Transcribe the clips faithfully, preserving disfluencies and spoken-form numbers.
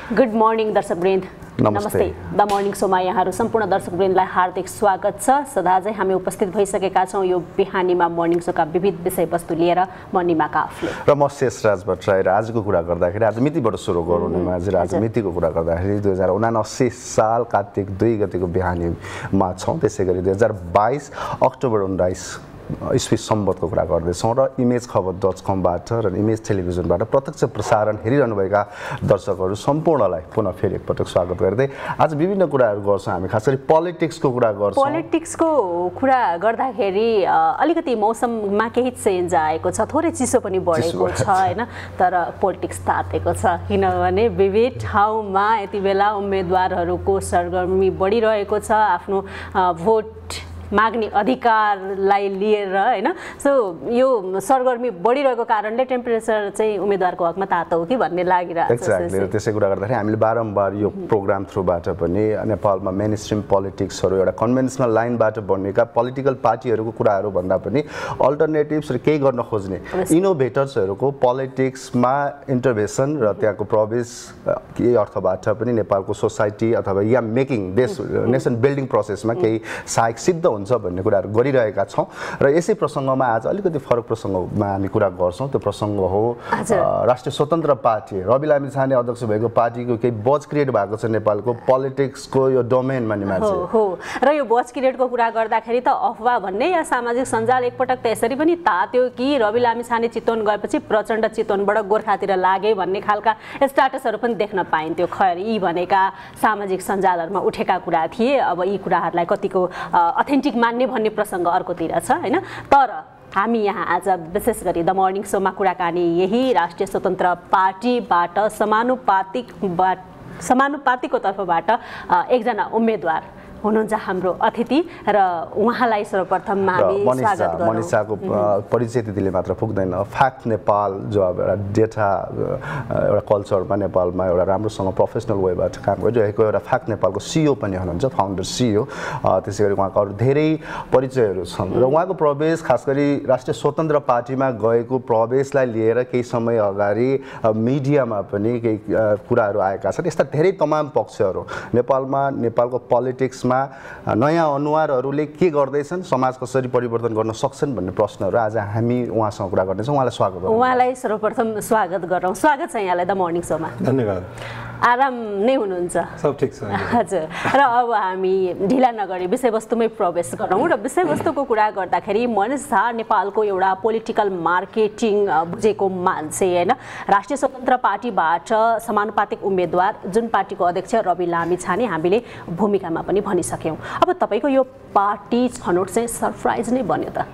Good morning दर्शकवृन्द, नमस्ते। The morning सोमा यहाँहरू सम्पूर्ण दर्शकवृन्दलाई हार्दिक स्वागत छ। सदाझै हामी उपस्थित भइसकेका छौँ यो बिहानीमा मर्निङ सोका विविध विषयवस्तु लिएर। म निमा काफ्ले र म शेषराज भट्टराई। र आजको कुरा गर्दाखेरि आज मितिबाट सुरु गरौँ निमा। आज मितिको कुरा गर्दाखेरि दुई हजार उनासी साल कार्तिक दुई गतिको बिहानीमा छौँ। त्यसै गरी दुई हजार बाइस अक्टोबर उन्नाइस इस्वी सम्बतको कुरा गर्दैछौँ र इमेज खबर डट कमबाट र इमेज टेलिभिजनबाट प्रत्यक्ष प्रसारण हेरिरहनुभएका दर्शकहरू सम्पूर्णलाई पुनः फेरि एकपटक स्वागत गर्दै आज विभिन्न कुराहरू गर्छौँ। हामी खास गरी पोलिटिक्सको कुरा गर्छौँ। पोलिटिक्सको कुरा गर्दाखेरि अलिकति मौसममा केही चेन्ज आएको छ, थोरै चिसो पनि बढेको छ होइन, तर पोलिटिक्स तातेको छ। किनभने विविध ठाउँमा यति बेला उम्मेदवारहरूको सरगर्मी बढिरहेको छ आफ्नो भोट माग्ने अधिकारलाई लिएर होइन। सो यो सरगर्मी बढिरहेको कारणले टेम्परेचर चाहिँ उम्मेदवारको हकमा तातो हो कि भन्ने लागिरहेको छ। एक्ज्याक्टली। त्यसै कुरा गर्दाखेरि हामीले बारम्बार यो प्रोग्राम थ्रुबाट पनि नेपालमा मेन स्ट्रिम पोलिटिक्सहरू एउटा कन्भेन्सनल लाइनबाट बनेका पोलिटिकल पार्टीहरूको कुराहरू भन्दा पनि अल्टरनेटिभ्स र केही गर्न खोज्ने इनोभेटर्सहरूको पोलिटिक्समा इन्टरभेसन र त्यहाँको प्रवेश केही अर्थबाट पनि नेपालको सोसाइटी अथवा या मेकिङ देश नेसन बिल्डिङ प्रोसेसमा केही सहायक सिद्ध हुन्छ भन्ने कुराहरू गरिरहेका छौँ। र यसै प्रसङ्गमा आज अलिकति फरक प्रसङ्गमा हामी कुरा गर्छौँ। त्यो प्रसङ्ग हो राष्ट्रिय स्वतन्त्र पार्टी रवि लामी छाने अध्यक्ष भएको पार्टीको केही बज क्रिएट भएको छ नेपालको पोलिटिक्सको यो डोमेनमा नि मान्छे हो। र यो बज क्रिएटको कुरा गर्दाखेरि त अफवाह भन्ने या सामाजिक सञ्जाल एकपटक त यसरी पनि तात्यो कि रवि लामी छाने चितवन गएपछि प्रचण्ड चितवनबाट गोर्खातिर लागे भन्ने खालका स्ट्याटसहरू पनि देख्न पाइन्थ्यो। खैर यी भनेका सामाजिक सञ्जालहरूमा उठेका कुरा थिए। अब यी कुराहरूलाई कतिको अथेन्टिक मान्ने भन्ने प्रसङ्ग अर्कोतिर छ होइन। तर हामी यहाँ आज विशेष गरी द मर्निङ सोमा कुराकानी यही राष्ट्रिय स्वतन्त्र पार्टीबाट समानुपातिकबाट समानुपातिकको तर्फबाट एकजना उम्मेदवार हुनुहुन्छ हाम्रो अतिथि र उहाँलाई सर्वप्रथम हामी स्वागत गरौँ। मनिष झाको परिचय त्यतिले मात्र पुग्दैन। फ्याक्ट नेपाल जो अब एउटा डेटा एउटा कल्चरमा नेपालमा एउटा राम्रोसँग प्रोफेसनल वेबाट काम गरिरहेको एउटा फ्याक्ट नेपालको सिइओ पनि हुनुहुन्छ, फाउन्डर सिइओ। त्यसै गरी उहाँको अरू धेरै परिचयहरू छन् र उहाँको प्रवेश खास गरी राष्ट्रिय स्वतन्त्र पार्टीमा गएको प्रवेशलाई लिएर केही समय अगाडि मिडियामा पनि केही कुराहरू आएका छन्। यस्ता धेरै तमाम पक्षहरू नेपालमा नेपालको पोलिटिक्स नयाँ अनुहारहरूले के गर्दैछन्, समाज कसरी परिवर्तन गर्न सक्छन् भन्ने प्रश्नहरू आज हामी उहाँसँग कुरा गर्नेछौँ। उहाँलाई स्वागत गरौँ। उहाँलाई सर्वप्रथम स्वागत गरौँ। स्वागत छ यहाँलाई द मर्निङ सोमा। धन्यवाद। आराम नै हुनुहुन्छ? सब ठिक छ। हजुर। र अब हामी ढिला नगरी विषयवस्तुमै प्रवेश गरौँ। र विषयवस्तुको कुरा गर्दाखेरि मनिष झा नेपालको एउटा पोलिटिकल मार्केटिङ बुझेको मान्छे होइन। राष्ट्रिय स्वतन्त्र पार्टीबाट समानुपातिक उम्मेदवार जुन पार्टीको अध्यक्ष रवि लामी छाने हामीले भूमिकामा पनि भनिसक्यौँ। अब तपाईँको यो पार्टी छनौट चाहिँ सरप्राइज नै बन्यो त?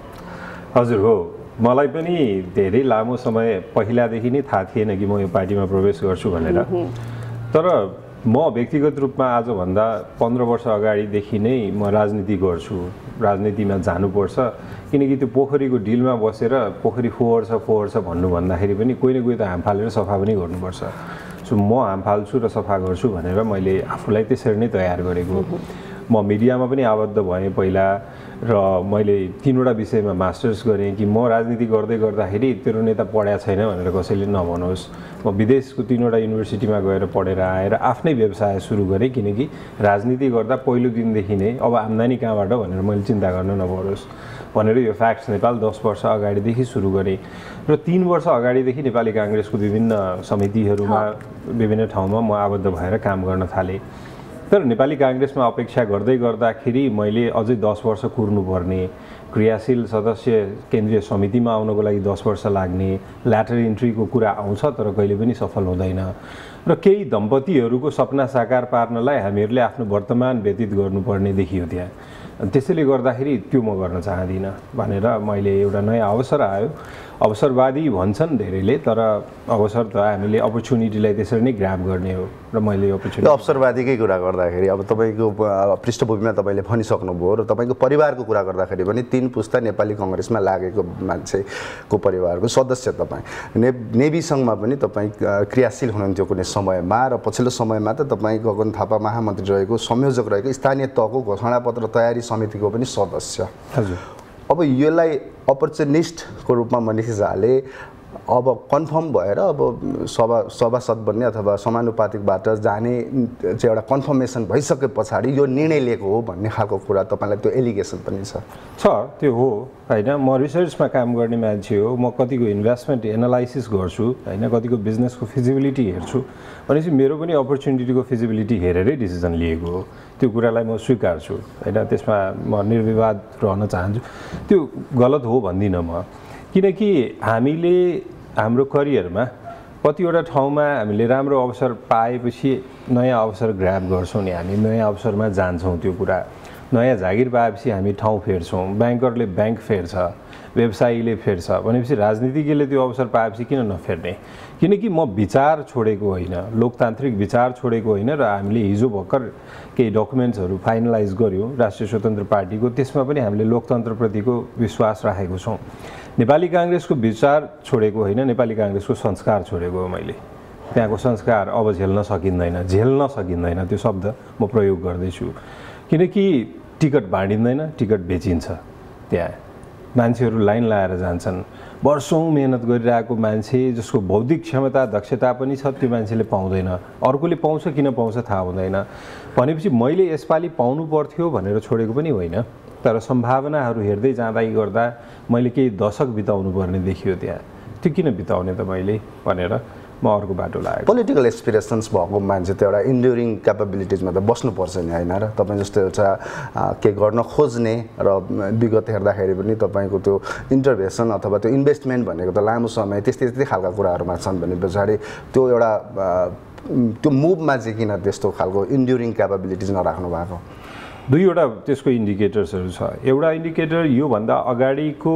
हजुर हो। मलाई पनि धेरै लामो समय पहिलादेखि नै थाहा थिएन कि म यो पार्टीमा प्रवेश गर्छु भनेर। तर म व्यक्तिगत रूपमा आजभन्दा पन्ध्र वर्ष अगाडिदेखि नै म राजनीति गर्छु, राजनीतिमा जानुपर्छ। किनकि त्यो पोखरीको डिलमा बसेर पोखरी फोहोर छ फोहोर छ भन्नु भन्दाखेरि पनि कोही न कोही त हाम फालेर सफा पनि गर्नुपर्छ। सो म हाम फाल्छु र सफा गर्छु भनेर मैले आफूलाई त्यसरी नै तयार गरेको। म मिडियामा पनि आबद्ध भएँ पहिला र मैले तीनवटा विषयमा मास्टर्स गरेँ कि म राजनीति गर्दै गर्दाखेरि तेरो नेता पढाएको छैन भनेर कसैले नभनोस्। म विदेशको तीनवटा युनिभर्सिटीमा गएर पढेर आएर आफ्नै व्यवसाय सुरु गरेँ। किनकि राजनीति गर्दा पहिलो दिनदेखि नै अब आम्दानी कहाँबाट भनेर मैले चिन्ता गर्न नपरोस् भनेर यो फ्याक्ट्स नेपाल दस वर्ष अगाडिदेखि सुरु गरेँ। र तीन वर्ष अगाडिदेखि नेपाली काङ्ग्रेसको विभिन्न समितिहरूमा विभिन्न ठाउँमा म आबद्ध भएर काम गर्न थालेँ। तर नेपाली काङ्ग्रेसमा अपेक्षा गर्दै गर्दाखेरि मैले अझै दस वर्ष कुर्नुपर्ने, क्रियाशील सदस्य केन्द्रीय समितिमा आउनको लागि दस वर्ष लाग्ने, ल्याटर इन्ट्रीको कुरा आउँछ तर कहिले पनि सफल हुँदैन। र केही दम्पतिहरूको सपना साकार पार्नलाई हामीहरूले आफ्नो वर्तमान व्यतीत गर्नुपर्ने देखियो त्यहाँ। त्यसैले गर्दाखेरि त्यो म गर्न चाहदिनँ भनेर मैले एउटा नयाँ अवसर आयो। अवसरवादी भन्छन् धेरैले, तर अवसर त हामीले अपर्च्युनिटीलाई त्यसरी नै ग्राब गर्ने हो र मैले अपर्च्युनिटी। अवसरवादीकै कुरा गर्दाखेरि अब तपाईँको पृष्ठभूमिमा तपाईँले भनिसक्नुभयो र तपाईँको परिवारको कुरा गर्दाखेरि पनि तीन पुस्ता नेपाली कङ्ग्रेसमा लागेको मान्छेको परिवारको सदस्य तपाईँ। ने नेभी सङ्घमा पनि तपाईँ क्रियाशील हुनुहुन्थ्यो कुनै समयमा र पछिल्लो समयमा त तपाईँ गगन थापा महामन्त्री रहेको, संयोजक रहेको, स्थानीय तहको घोषणापत्र तयारी समितिको पनि सदस्य। हजुर। अब यसलाई अपर्चुनिस्टको रूपमा मनिष झाले अब कन्फर्म भएर अब सभा सभासद बन्ने अथवा समानुपातिकबाट जाने चाहिँ एउटा कन्फर्मेसन भइसके पछाडि यो निर्णय लिएको हो भन्ने खालको कुरा तपाईँलाई त्यो एलिगेसन पनि छ छ त्यो हो होइन म रिसर्चमा काम गर्ने मान्छे हो म कतिको इन्भेस्टमेन्ट एनालाइसिस गर्छु होइन कतिको बिजनेसको फिजिबिलिटी हेर्छु भनेपछि मेरो पनि अपर्च्युनिटीको फिजिबिलिटी हेरेरै डिसिजन लिएको हो त्यो कुरालाई म स्वीकार्छु होइन त्यसमा म निर्विवाद रहन चाहन्छु त्यो गलत हो भन्दिनँ म किनकि हामीले हाम्रो करियरमा कतिवटा ठाउँमा हामीले राम्रो अवसर पाएपछि नयाँ अवसर ग्राब गर्छौँ नि हामी नयाँ अवसरमा जान्छौँ त्यो कुरा नयाँ जागिर पाएपछि हामी ठाउँ फेर्छौँ ब्याङ्करले ब्याङ्क फेर्छ व्यवसायीले फेर्छ भनेपछि राजनीतिज्ञले त्यो अवसर पाएपछि किन नफेर्ने किनकि म विचार छोडेको होइन लोकतान्त्रिक विचार छोडेको होइन र हामीले हिजो भर्खर केही डकुमेन्ट्सहरू फाइनलाइज गऱ्यौँ राष्ट्रिय स्वतन्त्र पार्टीको त्यसमा पनि हामीले लोकतन्त्रप्रतिको विश्वास राखेको छौँ नेपाली काङ्ग्रेसको विचार छोडेको होइन नेपाली काङ्ग्रेसको संस्कार छोडेको हो मैले त्यहाँको संस्कार अब झेल्न सकिँदैन झेल्न सकिँदैन त्यो शब्द म प्रयोग गर्दैछु किनकि टिकट बाँडिँदैन टिकट बेचिन्छ त्यहाँ मान्छेहरू लाइन लाएर जान्छन् वर्षौँ मेहनत गरिरहेको मान्छे जसको बौद्धिक क्षमता दक्षता पनि छ त्यो मान्छेले पाउँदैन अर्कोले पाउँछ किन पाउँछ थाहा हुँदैन भनेपछि मैले यसपालि पाउनु पर्थ्यो भनेर छोडेको पनि होइन तर सम्भावनाहरू हेर्दै जाँदै गर्दा मैले केही दशक बिताउनु पर्ने देखियो त्यहाँ त्यो किन बिताउने त मैले भनेर म अर्को बाटो लागेँ पोलिटिकल एस्पिरेसन्स भएको मान्छे त एउटा इन्ड्युरिङ क्यापेबिलिटिजमा त बस्नुपर्छ नि होइन र तपाईँ जस्तो एउटा के गर्न खोज्ने र विगत हेर्दाखेरि पनि तपाईँको त्यो इन्टरभेसन अथवा त्यो इन्भेस्टमेन्ट भनेको त लामो समय त्यस्तै त्यस्तै खालका कुराहरूमा छन् भने पछाडि त्यो एउटा त्यो मुभमा चाहिँ किन त्यस्तो खालको इन्ड्युरिङ क्यापेबिलिटिज नराख्नु भएको दुईवटा त्यसको इन्डिकेटर्सहरू छ एउटा इन्डिकेटर योभन्दा अगाडिको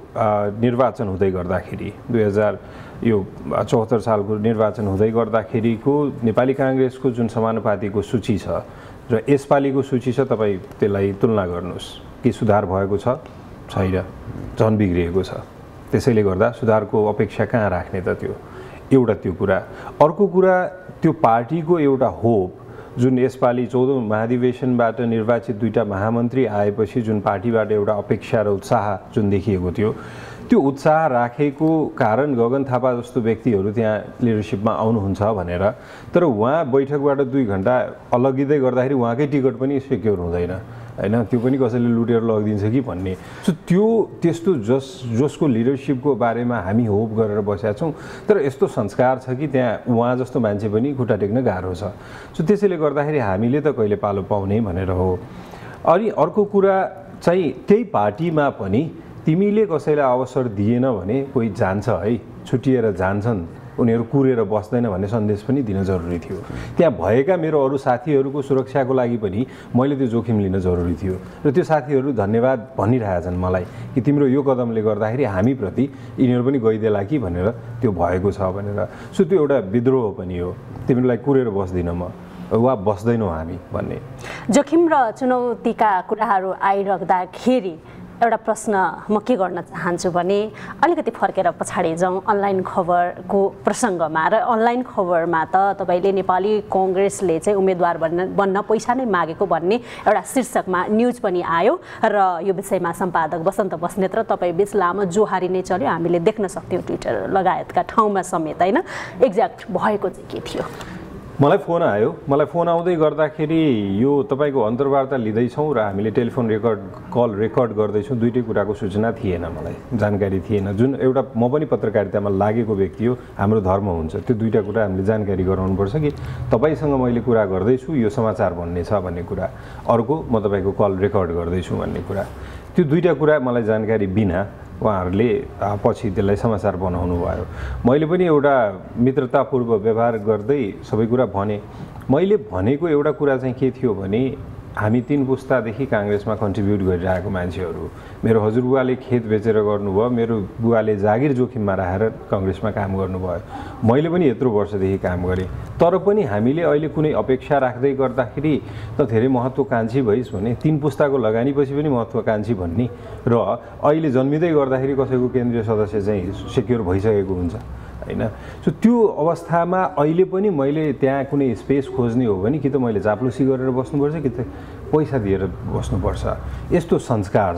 निर्वाचन हुँदै गर्दाखेरि दुई हजार यो चौहत्तर सालको निर्वाचन हुँदै गर्दाखेरिको नेपाली काङ्ग्रेसको जुन समानुपातिको सूची छ र यसपालिको सूची छ तपाईँ त्यसलाई तुलना गर्नुहोस् के सुधार भएको छ छैन झन् बिग्रिएको छ त्यसैले गर्दा सुधारको अपेक्षा कहाँ राख्ने त त्यो एउटा त्यो कुरा अर्को कुरा त्यो पार्टीको एउटा होप जुन यसपालि चौधौँ महाधिवेशनबाट निर्वाचित दुईटा महामन्त्री आएपछि जुन पार्टीबाट एउटा अपेक्षा र उत्साह जुन देखिएको थियो त्यो उत्साह राखेको कारण गगन थापा जस्तो व्यक्तिहरू त्यहाँ लिडरसिपमा आउनुहुन्छ भनेर तर उहाँ बैठकबाट दुई घन्टा अलगिँदै गर्दाखेरि उहाँकै टिकट पनि सेक्योर हुँदैन होइन त्यो पनि कसैले लुटेर लगिदिन्छ कि भन्ने सो त्यो त्यस्तो जस जसको लिडरसिपको बारेमा हामी होप गरेर बसेका छौँ तर यस्तो संस्कार छ कि त्यहाँ उहाँ जस्तो मान्छे पनि खुट्टा टेक्न गाह्रो छ सो त्यसैले गर्दाखेरि हामीले त कहिले पालो पाउने भनेर हो अनि अर्को कुरा चाहिँ त्यही पार्टीमा पनि तिमीले कसैलाई अवसर दिएन भने कोही जान्छ है छुट्टिएर जान्छन् उनीहरू कुरेर बस्दैन भन्ने सन्देश पनि दिन जरुरी थियो त्यहाँ भएका मेरो अरू साथीहरूको सुरक्षाको लागि पनि मैले त्यो जोखिम लिन जरुरी थियो र त्यो साथीहरू धन्यवाद भनिरहेछन् मलाई कि तिम्रो यो कदमले गर्दाखेरि हामीप्रति यिनीहरू पनि गइदेला कि भनेर त्यो भएको छ भनेर सो त्यो एउटा विद्रोह पनि हो तिमीलाई कुरेर बस्दिनँ म वा बस्दैनौँ हामी भन्ने जोखिम र चुनौतीका कुराहरू आइराख्दाखेरि एउटा प्रश्न म के गर्न चाहन्छु भने अलिकति फर्केर पछाडि जाउँ अनलाइन खबरको प्रसङ्गमा र अनलाइन खबरमा त तपाईँले नेपाली कङ्ग्रेसले चाहिँ उम्मेदवार बन्न बन्न पैसा नै मागेको भन्ने एउटा शीर्षकमा न्युज पनि आयो र यो विषयमा सम्पादक वसन्त बस्नेत र तपाईँ बिच लामो जोहारी नै चल्यो हामीले देख्न सक्थ्यौँ ट्विटर लगायतका ठाउँमा समेत होइन एक्ज्याक्ट भएको चाहिँ के थियो मलाई फोन आयो मलाई फोन आउँदै गर्दाखेरि यो तपाईँको अन्तर्वार्ता लिँदैछौँ र हामीले टेलिफोन रेकर्ड कल रेकर्ड गर्दैछौँ दुइटै कुराको सूचना थिएन मलाई जानकारी थिएन जुन एउटा म पनि पत्रकारितामा लागेको व्यक्ति हो हाम्रो धर्म हुन्छ त्यो दुईवटा कुरा हामीले जानकारी गराउनुपर्छ कि तपाईँसँग मैले कुरा गर्दैछु यो समाचार भन्ने छ भन्ने कुरा अर्को म तपाईँको कल रेकर्ड गर्दैछु भन्ने कुरा त्यो दुईवटा कुरा मलाई जानकारी बिना उहाँहरूले पछि त्यसलाई समाचार बनाउनु भयो मैले पनि एउटा मित्रतापूर्व व्यवहार गर्दै सबै कुरा भने मैले भनेको एउटा कुरा चाहिँ के थियो भने हामी तीन पुस्तादेखि काङ्ग्रेसमा कन्ट्रिब्युट गरिरहेको मान्छेहरू मेरो हजुरबुवाले खेत बेचेर गर्नुभयो मेरो बुवाले जागिर जोखिममा राखेर काङ्ग्रेसमा काम गर्नुभयो मैले पनि यत्रो वर्षदेखि काम गरेँ तर पनि हामीले अहिले कुनै अपेक्षा राख्दै गर्दाखेरि त धेरै महत्त्वकाङ्क्षी भइस् भने तीन पुस्ताको लगानीपछि पनि महत्त्वकाङ्क्षी भन्ने र अहिले जन्मिँदै गर्दाखेरि कसैको केन्द्रीय सदस्य चाहिँ सेक्योर भइसकेको हुन्छ हैन सो त्यो अवस्थामा अहिले पनि मैले त्यहाँ कुनै स्पेस खोज्ने हो भने कि त मैले चाप्लुसी गरेर बस्नुपर्छ कि त पैसा दिएर बस्नुपर्छ यस्तो संस्कार छ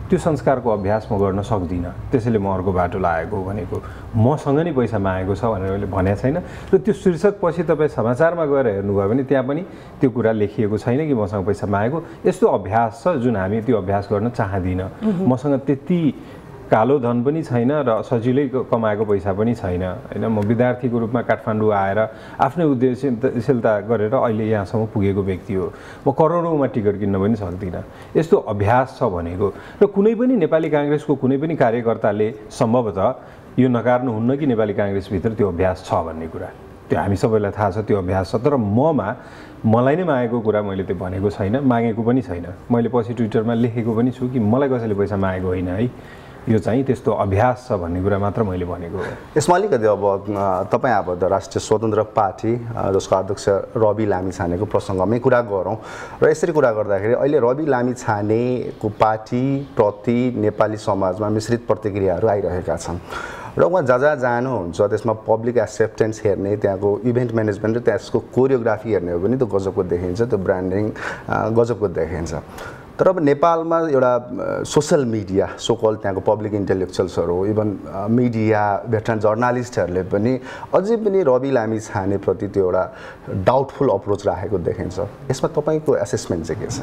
त्यो संस्कारको अभ्यास म गर्न सक्दिनँ, त्यसैले म अर्को बाटो लागेको भनेको मसँग नै पैसा मागेको छ भनेर मैले भनेको छैन। र त्यो शीर्षक पछि तपाईँ समाचारमा गएर हेर्नुभयो भने त्यहाँ पनि त्यो कुरा लेखिएको छैन कि मसँग पैसा मागेको। यस्तो अभ्यास छ जुन हामी त्यो अभ्यास गर्न चाहदिनँ। मसँग त्यति कालो धन पनि छैन र सजिलै कमाएको पैसा पनि छैन होइन। म विद्यार्थीको रूपमा काठमाडौँ आएर आफ्नै उद्देश्यशीलता गरेर अहिले यहाँसम्म पुगेको व्यक्ति हो। म करोडौँमा टिकट किन्न पनि सक्दिनँ। यस्तो अभ्यास छ भनेको। र कुनै पनि नेपाली काङ्ग्रेसको कुनै पनि कार्यकर्ताले सम्भवतः यो नकार्नुहुन्न कि नेपाली काङ्ग्रेसभित्र त्यो अभ्यास छ भन्ने कुरा। त्यो हामी सबैलाई थाहा छ त्यो अभ्यास छ। तर ममा मलाई नै मागेको कुरा मैले त्यो भनेको छैन, मागेको पनि छैन। मैले पछि ट्विटरमा लेखेको पनि छु कि मलाई कसैले पैसा मागेको होइन है, यो चाहिँ त्यस्तो अभ्यास छ भन्ने कुरा मात्र मैले भनेको हो। यसमा अलिकति अब तपाईँ अब राष्ट्रिय स्वतन्त्र पार्टी जसको अध्यक्ष रवि लामिछानेको प्रसङ्गमै कुरा गरौँ र यसरी कुरा गर्दाखेरि अहिले रवि लामिछानेको पार्टीप्रति नेपाली समाजमा मिश्रित प्रतिक्रियाहरू आइरहेका छन् र उहाँ जहाँ जहाँ जानुहुन्छ त्यसमा पब्लिक एक्सेप्टेन्स हेर्ने, त्यहाँको इभेन्ट म्यानेजमेन्ट र त्यसको कोरियोग्राफी हेर्ने हो भने त्यो गजबको देखिन्छ, त्यो ब्रान्डिङ गजबको देखिन्छ। तर अब नेपालमा एउटा सोसल मिडिया सोकल त्यहाँको पब्लिक इन्टेलेक्चुअल्सहरू इभन मिडिया भेटरन जर्नालिस्टहरूले पनि अझै पनि रवि लामिछानेप्रति त्यो एउटा डाउटफुल अप्रोच राखेको देखिन्छ। यसमा तपाईँको एसेसमेन्ट चाहिँ के छ?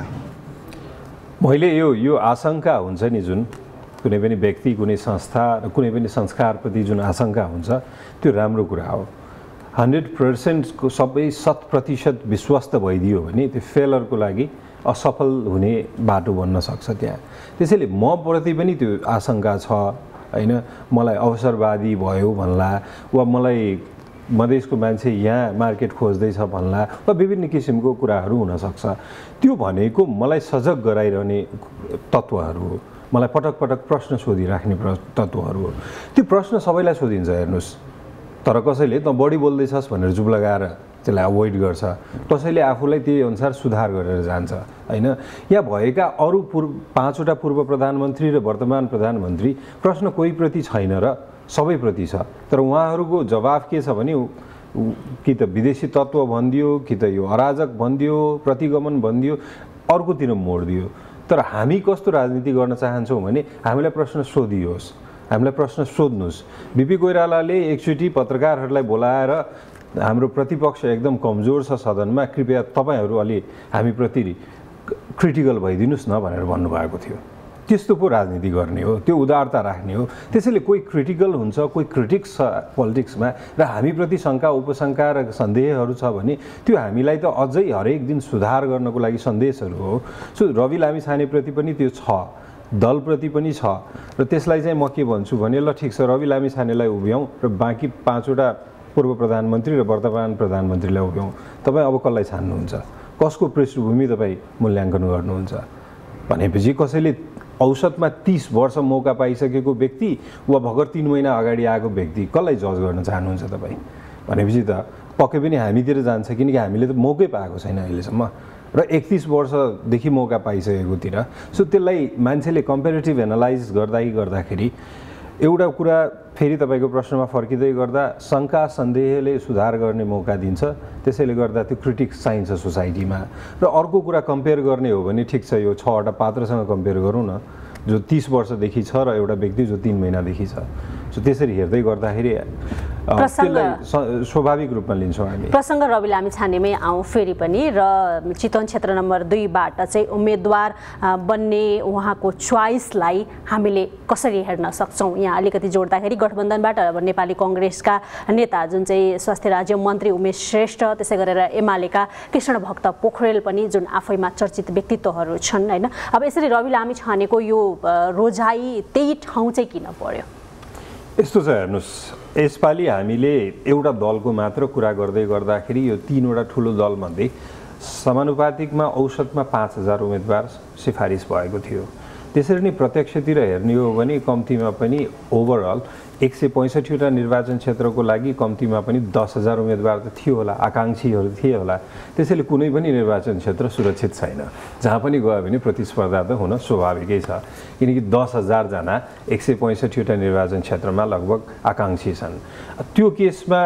मैले यो यो आशंका हुन्छ नि जुन कुनै पनि व्यक्ति, कुनै संस्था र कुनै पनि संस्कारप्रति जुन आशंका हुन्छ त्यो राम्रो कुरा हो। हन्ड्रेड पर्सेन्टको सबै शत प्रतिशत विश्वस्त भइदियो भने त्यो फेलरको लागि असफल हुने बाटो बन्न सक्छ त्यहाँ। त्यसैले म प्रति पनि त्यो आशंका छ होइन। मलाई अवसरवादी भयो भन्ला वा मलाई मधेसको मान्छे यहाँ मार्केट खोज्दैछ भन्ला वा विभिन्न किसिमको कुराहरू हुनसक्छ। त्यो भनेको मलाई सजग गराइरहने तत्त्वहरू हो, मलाई पटक पटक प्रश्न सोधिराख्ने तत्त्वहरू हो। त्यो प्रश्न सबैलाई सोधिन्छ हेर्नुहोस्, तर कसैले त बढी बोल्दैछस् भनेर चुप लगाएर त्यसलाई अभोइड गर्छ, कसैले आफूलाई त्यही अनुसार सुधार गरेर जान्छ होइन। यहाँ भएका अरू पूर्व पाँचवटा पूर्व प्रधानमन्त्री र वर्तमान प्रधानमन्त्री प्रश्न कोहीप्रति छैन र सबैप्रति छ। तर उहाँहरूको जवाफ के छ भने कि त विदेशी तत्त्व भनिदियो, कि त यो अराजक भनिदियो, प्रतिगमन भनिदियो, अर्कोतिर मोडिदियो। तर हामी कस्तो राजनीति गर्न चाहन्छौँ भने हामीलाई प्रश्न सोधियोस्, हामीलाई प्रश्न सोध्नुहोस्। बिपी कोइरालाले एकचोटि पत्रकारहरूलाई बोलाएर हाम्रो प्रतिपक्ष एकदम कमजोर छ सदनमा, कृपया तपाईँहरू अलि हामीप्रति क्रिटिकल भइदिनुहोस् न भनेर भन्नुभएको थियो। त्यस्तो पो राजनीति गर्ने हो, त्यो उदारता राख्ने हो। त्यसैले कोही क्रिटिकल हुन्छ, कोही क्रिटिक्स छ पोलिटिक्समा र हामीप्रति शङ्का उपशङ्का र सन्देहहरू छ भने त्यो हामीलाई त अझै हरेक दिन सुधार गर्नको लागि सन्देशहरू हो। सो रवि लामिछानेप्रति पनि त्यो छ, दलप्रति पनि छ। र त्यसलाई चाहिँ म के भन्छु भने ल ठिक छ, रवि लामिछानेलाई उभ्याउँ र बाँकी पाँचवटा पूर्व प्रधानमन्त्री र वर्तमान प्रधानमन्त्रीलाई उभ्याउँ। तपाईँ अब कसलाई छान्नुहुन्छ, कसको पृष्ठभूमि तपाईँ मूल्याङ्कन गर्नुहुन्छ भनेपछि कसैले औसतमा तीस वर्ष मौका पाइसकेको व्यक्ति वा भर्खर तीन महिना अगाडि आएको व्यक्ति कसलाई जज गर्न चाहनुहुन्छ तपाईँ भनेपछि त पक्कै पनि हामीतिर जान्छ, किनकि हामीले त मौकै पाएको छैन अहिलेसम्म र एकतिस वर्षदेखि मौका पाइसकेकोतिर। सो त्यसलाई मान्छेले कम्पेरिटिभ एनालाइज गर्दा गर्दाखेरि एउटा कुरा फेरि तपाईँको प्रश्नमा फर्किँदै गर्दा शङ्का सन्देहले सुधार गर्ने मौका दिन्छ, त्यसैले गर्दा त्यो क्रिटिक्स चाहिन्छ सोसाइटीमा। र अर्को कुरा कम्पेयर गर्ने हो भने ठिक छ, यो छवटा पात्रसँग कम्पेयर गरौँ न, जो तीस वर्षदेखि छ र एउटा व्यक्ति जो तीन महिनादेखि छ। सो त्यसरी हेर्दै गर्दाखेरि त्यसलाई स्वाभाविक रूपमा लिन्छौँ हामी। प्रसङ्ग रवि लामिछानेमै आउँ फेरि पनि, र चितवन क्षेत्र नम्बर दुईबाट चाहिँ उम्मेदवार बन्ने उहाँको च्वाइसलाई हामीले कसरी हेर्न सक्छौँ? यहाँ अलिकति जोड्दाखेरि गठबन्धनबाट अब नेपाली कङ्ग्रेसका नेता जुन चाहिँ स्वास्थ्य राज्य मन्त्री उमेश श्रेष्ठ, त्यसै गरेर एमालेका कृष्णभक्त पोखरेल पनि जुन आफैमा चर्चित व्यक्तित्वहरू छन् होइन। अब यसरी रवि लामिछानेको यो रोजाइ त्यही ठाउँ चाहिँ किन पर्यो? यस्तो छ हेर्नुहोस्, यसपालि हामीले एउटा दलको मात्र कुरा गर्दै गर्दाखेरि यो तीनवटा ठुलो दलमध्ये समानुपातिकमा औसतमा पाँच हजार उम्मेदवार सिफारिस भएको थियो। त्यसरी नै प्रत्यक्षतिर हेर्ने हो भने कम्तीमा पनि ओभरअल एक सय पैँसठीवटा निर्वाचन क्षेत्रको लागि कम्तीमा पनि दस हजार उम्मेदवार त थियो होला, आकाङ्क्षीहरू थिए होला। त्यसैले कुनै पनि निर्वाचन क्षेत्र सुरक्षित छैन, जहाँ पनि गयो भने प्रतिस्पर्धा त हुन स्वाभाविकै छ, किनकि दस हजारजना एक सय पैँसठीवटा निर्वाचन क्षेत्रमा लगभग आकाङ्क्षी छन्। त्यो केसमा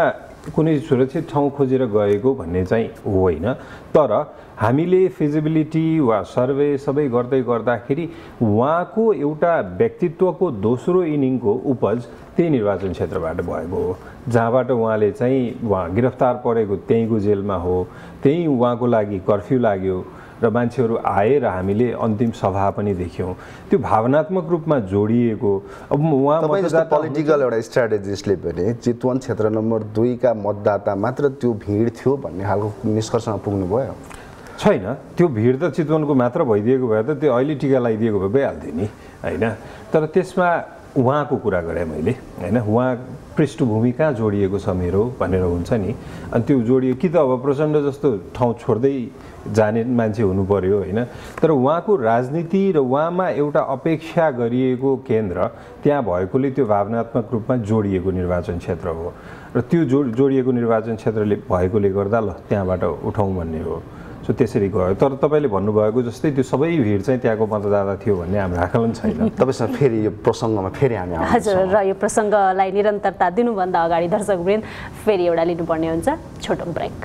कुनै सुरक्षित ठाउँ खोजेर गएको भन्ने चाहिँ होइन, तर हामीले फिजिबिलिटी वा सर्वे सबै गर्दै गर्दाखेरि उहाँको एउटा व्यक्तित्वको दोस्रो इनिङको उपज त्यही निर्वाचन क्षेत्रबाट भएको हो, जहाँबाट उहाँले चाहिँ उहाँ गिरफ्तार परेको त्यहीँको जेलमा हो, त्यहीँ उहाँको लागि कर्फ्यू लाग्यो र मान्छेहरू आए र हामीले अन्तिम सभा पनि देख्यौँ। त्यो भावनात्मक रूपमा जोडिएको। अब उहाँ पोलिटिकल एउटा स्ट्राटेजिस्टले पनि चितवन क्षेत्र नम्बर दुईका मतदाता मात्र त्यो भिड थियो भन्ने खालको निष्कर्षमा पुग्नुभयो? छैन, त्यो भिड त चितवनको मात्र भइदिएको भए त त्यो अहिले टिका लगाइदिएको भए भइहाल्थ्यो नि होइन। तर त्यसमा उहाँको कुरा गरेँ मैले होइन, उहाँ पृष्ठभूमि कहाँ जोडिएको छ मेरो भनेर हुन्छ नि, अनि त्यो जोडियो कि त अब प्रचण्ड जस्तो ठाउँ छोड्दै जाने मान्छे हुनु पर्यो होइन। तर उहाँको राजनीति र उहाँमा एउटा अपेक्षा गरिएको केन्द्र त्यहाँ भएकोले त्यो भावनात्मक रूपमा जोडिएको निर्वाचन क्षेत्र हो र त्यो जो जोडिएको निर्वाचन क्षेत्रले भएकोले गर्दा ल त्यहाँबाट उठाउँ भन्ने हो। सो त्यसरी गयो। तर तपाईँले भन्नुभएको जस्तै त्यो सबै भिड चाहिँ त्यहाँको मतदाता थियो भन्ने हाम्रो आकलन छैन। तपाईँसँग फेरि यो प्रसङ्गमा फेरि हामी हजुर, र यो प्रसङ्गलाई निरन्तरता दिनुभन्दा अगाडि दर्शकवृन्द फेरि एउटा लिनुपर्ने हुन्छ छोटो ब्रेक।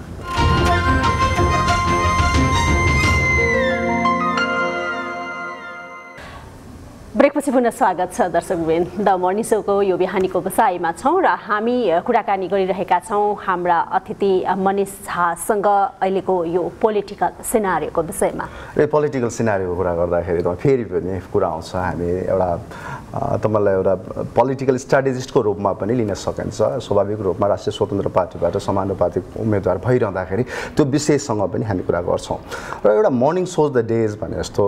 ब्रेकपछि पुनः स्वागत छ दर्शकवृन्द। द मर्निङ सोको यो बिहानीको बसाइमा छौँ र हामी कुराकानी गरिरहेका छौँ हाम्रा अतिथि मनिष झासँग अहिलेको यो पोलिटिकल सिनारियोको विषयमा। ए पोलिटिकल सिनारियोको कुरा गर्दाखेरि त फेरि पनि कुरा आउँछ, हामी एउटा तपाईँलाई एउटा पोलिटिकल स्ट्राटेजिस्टको रूपमा पनि लिन सकिन्छ। स्वाभाविक रूपमा राष्ट्रिय स्वतन्त्र पार्टीबाट समानुपातिक उम्मेदवार भइरहँदाखेरि त्यो विषयसँग पनि हामी कुरा गर्छौँ। र एउटा मर्निङ सोज द डेज भने जस्तो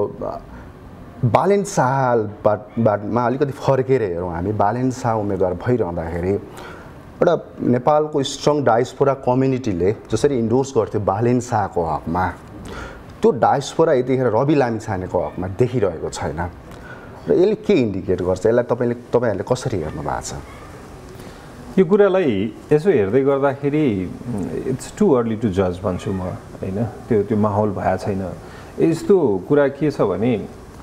बालेन शाहमा अलिकति फर्केर हेरौँ हामी, बालेन शाह उम्मेदवार भइरहँदाखेरि एउटा नेपालको स्ट्रङ डायस्पोरा कम्युनिटीले जसरी इन्डोर्स गर्थ्यो बालेन शाहको हकमा, त्यो डायस्पोरा यतिखेर रवि लामिछानेको हकमा देखिरहेको छैन र यसले के इन्डिकेट गर्छ? यसलाई तपाईँले तपाईँहरूले कसरी हेर्नु भएको छ? यो कुरालाई यसो हेर्दै गर्दाखेरि इट्स टु अर्ली टु जज भन्छु म होइन। त्यो त्यो माहौल भएको छैन। यस्तो कुरा के छ भने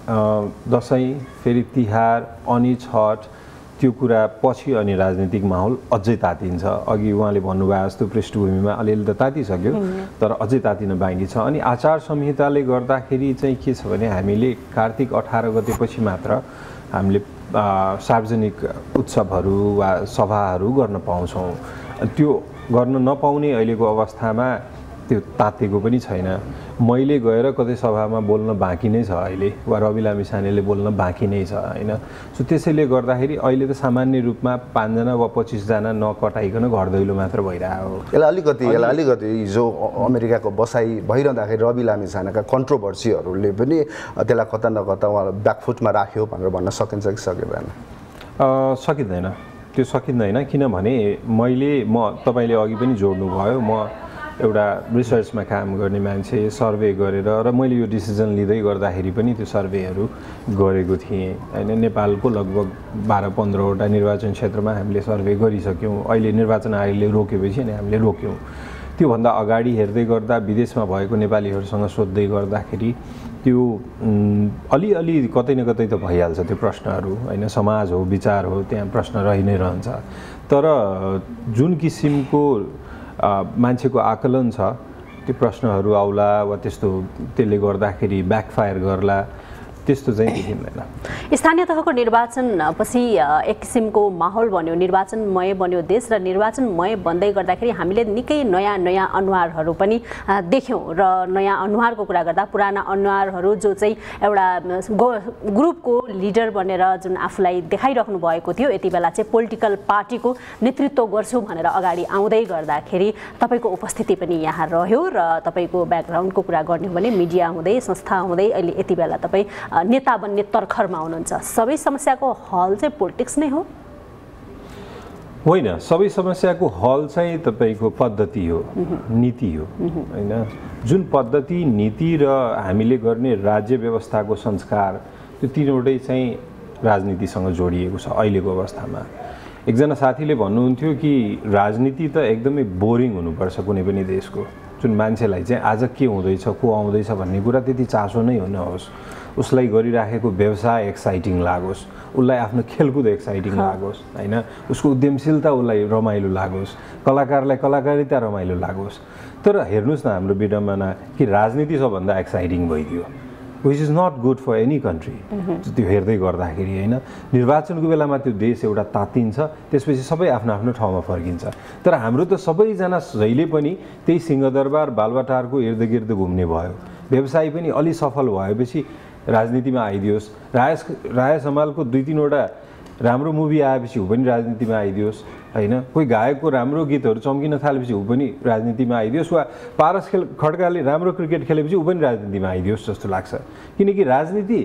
दसैँ फेरि तिहार अनि छठ त्यो कुरा पछि अनि राजनीतिक माहौल अझै तातिन्छ। अघि उहाँले भन्नुभयो जस्तो पृष्ठभूमिमा अलिअलि त तातिसक्यो, तर अझै तातिन बाँकी छ। अनि आचार संहिताले गर्दाखेरि चाहिँ के छ भने हामीले कार्तिक अठार गतेपछि मात्र हामीले सार्वजनिक उत्सवहरू वा सभाहरू गर्न पाउँछौँ। त्यो गर्न नपाउने अहिलेको अवस्थामा त्यो तातेको पनि छैन। मैले गएर कतै सभामा बोल्न बाँकी नै छ अहिले, वा रवि लामिछानेले बोल्न बाँकी नै छ होइन। सो त्यसैले गर्दाखेरि अहिले त सामान्य रूपमा पाँचजना वा पच्चिसजना नकटाइकन घर दैलो मात्र भइरहेको हो। यसलाई अलिकति यसलाई अलिकति हिजो अमेरिकाको बसाइ भइरहँदाखेरि रवि लामिछानेका कन्ट्रोभर्सीहरूले पनि त्यसलाई कता न कता उहाँ ब्याकफुटमा राख्यो भनेर भन्न सकिन्छ कि सकिँदैन? सकिँदैन, त्यो सकिँदैन। किनभने मैले म तपाईँले अघि पनि जोड्नुभयो, म एउटा रिसर्चमा काम गर्ने मान्छे, सर्वे गरेर र मैले यो डिसिजन लिँदै गर्दाखेरि पनि त्यो सर्वेहरू गरेको थिएँ होइन। नेपालको लगभग बाह्र पन्ध्रवटा निर्वाचन क्षेत्रमा हामीले सर्वे गरिसक्यौँ। अहिले निर्वाचन आयोगले रोकेपछि अनि हामीले रोक्यौँ। त्योभन्दा अगाडि हेर्दै गर्दा विदेशमा भएको नेपालीहरूसँग सोध्दै गर्दाखेरि त्यो अलिअलि कतै न कतै त भइहाल्छ त्यो प्रश्नहरू होइन। समाज हो, विचार हो, त्यहाँ प्रश्न रहि नै रहन्छ। तर जुन किसिमको मान्छेको आकलन छ त्यो प्रश्नहरू आउला वा त्यस्तो त्यसले गर्दाखेरि ब्याकफायर गर्ला त्यस्तो चाहिँ देखिँदैन। स्थानीय तहको निर्वाचन पछि एक किसिमको माहौल बन्यो, निर्वाचनमय बन्यो देश र निर्वाचनमय बन्दै गर्दाखेरि हामीले निकै नयाँ नयाँ अनुहारहरू पनि देख्यौँ। र नयाँ अनुहारको कुरा गर्दा पुराना अनुहारहरू जो चाहिँ एउटा ग्रुपको लिडर बनेर जुन आफूलाई देखाइराख्नु भएको थियो, यति बेला चाहिँ पोलिटिकल पार्टीको नेतृत्व गर्छु भनेर अगाडि आउँदै गर्दाखेरि तपाईँको उपस्थिति पनि यहाँ रह्यो र तपाईँको ब्याकग्राउन्डको कुरा गर्ने हो भने मिडिया हुँदै संस्था हुँदै अहिले यति बेला तपाईँ नेता बन्ने तर्खरमा हुनुहुन्छ। सबै समस्याको हल चाहिँ पोलिटिक्स नै हो? होइन, सबै समस्याको हल चाहिँ तपाईँको पद्धति हो, नीति हो होइन। जुन पद्धति, नीति र हामीले गर्ने राज्य व्यवस्थाको संस्कार त्यो तीनवटै चाहिँ राजनीतिसँग जोडिएको छ अहिलेको अवस्थामा। एकजना साथीले भन्नुहुन्थ्यो कि राजनीति त एकदमै बोरिङ हुनुपर्छ कुनै पनि देशको, जुन मान्छेलाई चाहिँ आज के हुँदैछ, को आउँदैछ भन्ने कुरा त्यति चासो नै हुनुहोस्। उसलाई गरिराखेको व्यवसाय एक्साइटिङ लागोस्, उसलाई आफ्नो खेलकुद एक्साइटिङ लागोस् होइन, उसको उद्यमशीलता उसलाई रमाइलो लागोस्, कलाकारलाई कलाकारिता रमाइलो लागोस्। तर हेर्नुहोस् न हाम्रो विडम्बना कि राजनीति सबभन्दा एक्साइटिङ भइदियो, which is not good for any country. त्यो हेर्दै गर्दाखेरि होइन, निर्वाचनको बेलामा त्यो देश एउटा तातिन्छ, त्यसपछि सबै आफ्नो आफ्नो ठाउँमा फर्किन्छ। तर हाम्रो त सबैजना जहिले पनि त्यही सिंहदरबार बालुवाटारको इर्द गिर्द घुम्ने भयो। व्यवसाय पनि अलि सफल भएपछि राजनीतिमा आइदियोस्, राय राय समालको दुई तिनवटा राम्रो मुभी आएपछि ऊ पनि राजनीतिमा आइदियोस् होइन, कोही गायकको राम्रो गीतहरू चम्किन थालेपछि ऊ पनि राजनीतिमा आइदियोस्, वा पारस खेल खड्काले राम्रो क्रिकेट खेलेपछि ऊ पनि राजनीतिमा आइदियोस् जस्तो लाग्छ। किनकि राजनीति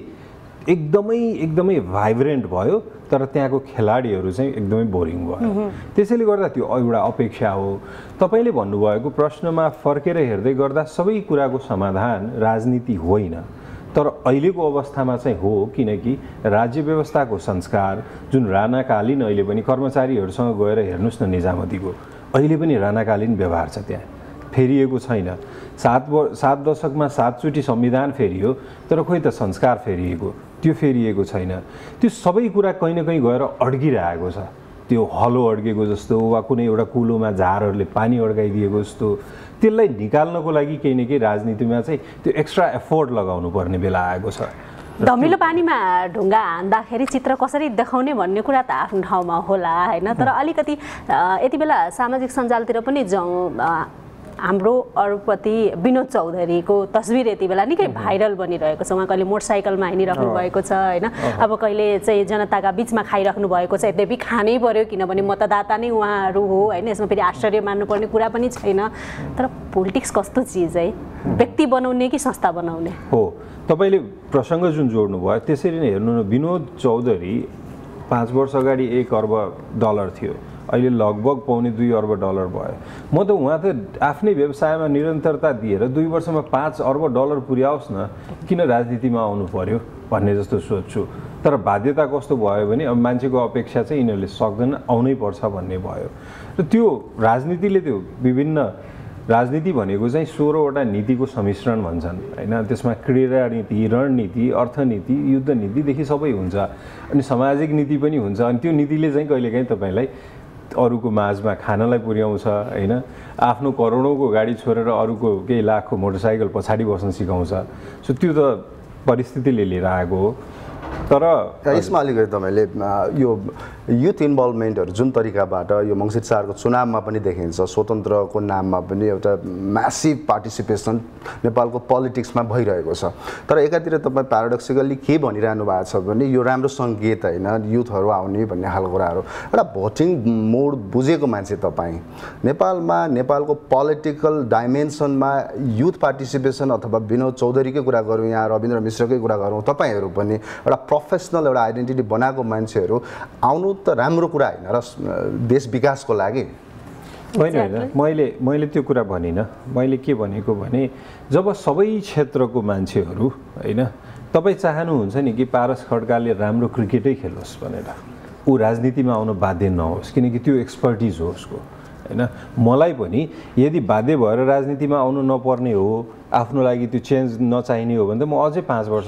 एकदमै एकदमै भाइब्रेन्ट भयो तर त्यहाँको खेलाडीहरू चाहिँ एकदमै बोरिङ भयो। त्यसैले गर्दा त्यो एउटा अपेक्षा हो। तपाईँले भन्नुभएको प्रश्नमा फर्केर हेर्दै गर्दा सबै कुराको समाधान राजनीति होइन, तर अहिलेको अवस्थामा चाहिँ हो। किनकि राज्य व्यवस्थाको संस्कार जुन राणाकालीन, अहिले पनि कर्मचारीहरूसँग गएर हेर्नुहोस् न निजामतीको, अहिले पनि राणाकालीन व्यवहार छ, त्यहाँ फेरिएको छैन। सात व सात दशकमा सातचोटि संविधान फेरियो तर खोइ त संस्कार फेरिएको, त्यो फेरिएको छैन। त्यो सबै कुरा कहीँ न कहीँ गएर अड्किरहेको छ। त्यो हलो अड्केको जस्तो वा कुनै एउटा कुलोमा झारहरूले पानी अड्काइदिएको जस्तो, त्यसलाई निकाल्नको लागि केही न केही राजनीतिमा चाहिँ त्यो एक्स्ट्रा एफोर्ट लगाउनु पर्ने बेला आएको छ। धमिलो पानीमा ढुङ्गा हान्दाखेरि चित्र कसरी देखाउने भन्ने कुरा त आफ्नो ठाउँमा होला होइन, तर अलिकति यति बेला सामाजिक सञ्जालतिर पनि जाउँ, हाम्रो अरूपति विनोद चौधरीको तस्बिर यति बेला निकै भाइरल बनिरहेको छ। उहाँ कहिले मोटरसाइकलमा हिँडिराख्नु भएको छ होइन, अब कहिले चाहिँ जनताका बिचमा खाइराख्नु भएको छ। यद्यपि खानै पर्यो किनभने मतदाता नै उहाँहरू हो होइन, यसमा फेरि आश्चर्य मान्नुपर्ने कुरा पनि छैन। तर पोलिटिक्स कस्तो चिज है, व्यक्ति बनाउने कि संस्था बनाउने हो। तपाईँले प्रसङ्ग जुन जोड्नु भयो त्यसरी नै हेर्नु न, विनोद चौधरी पाँच वर्ष अगाडि एक अर्ब डलर थियो, अहिले लगभग पौने दुई अर्ब डलर भयो। म त उहाँ त आफ्नै व्यवसायमा निरन्तरता दिएर दुई वर्षमा पाँच अर्ब डलर पुर्याओस् न, किन राजनीतिमा आउनु पर्यो भन्ने जस्तो सोच्छु। तर बाध्यता कस्तो भयो भने अब मान्छेको अपेक्षा चाहिँ यिनीहरूले सक्दैन, आउनै पर्छ भन्ने भयो। र त्यो राजनीतिले त्यो विभिन्न राजनीति भनेको चाहिँ सोह्रवटा नीतिको सम्मिश्रण भन्छन् होइन, त्यसमा क्रीडा नीति, रणनीति, अर्थनीति, युद्ध नीतिदेखि सबै हुन्छ, अनि सामाजिक नीति पनि हुन्छ। अनि त्यो नीतिले चाहिँ कहिलेकाहीँ तपाईँलाई अरूको माझमा खानलाई पुर्याउँछ होइन, आफ्नो करोडौँको गाडी छोडेर अरूको केही लाखको मोटरसाइकल पछाडि बस्न सिकाउँछ। सो त्यो त परिस्थितिले लिएर आएको हो। तर यसमा अलिकति तपाईँले यो युथ इन्भल्भमेन्टहरू जुन तरिकाबाट यो मङ्सिर चारको चुनावमा पनि देखिन्छ, स्वतन्त्रको नाममा पनि एउटा म्यासिभ पार्टिसिपेसन नेपालको पोलिटिक्समा भइरहेको छ। तर एकातिर तपाईँ प्याराडक्सिकल्ली के भनिरहनु भएको छ भने यो राम्रो सङ्केत होइन, युथहरू आउने भन्ने खालको कुराहरू। एउटा भोटिङ मोड बुझेको मान्छे तपाईँ, नेपालमा नेपालको पोलिटिकल डाइमेन्सनमा युथ पार्टिसिपेसन अथवा विनोद चौधरीकै कुरा गरौँ, यहाँ रविन्द्र मिश्रकै कुरा गरौँ, तपाईँहरू पनि एउटा प्रोफेसनल एउटा आइडेन्टिटी बनाएको मान्छेहरू आउनु त राम्रो कुरा होइन र देश विकासको लागि होइन होइन। मैले मैले त्यो कुरा भनिनँ। मैले के भनेको भने जब सबै क्षेत्रको मान्छेहरू होइन, तपाईँ चाहनुहुन्छ नि कि पारस खड्काले राम्रो क्रिकेटै खेलोस् भनेर, ऊ राजनीतिमा आउन बाध्य नहोस्, किनकि त्यो एक्सपर्टिज हो उसको होइन। मलाई पनि यदि बाध्य भएर राजनीतिमा आउनु नपर्ने हो, आफ्नो लागि त्यो चेन्ज नचाहिने हो भने त म अझै पाँच वर्ष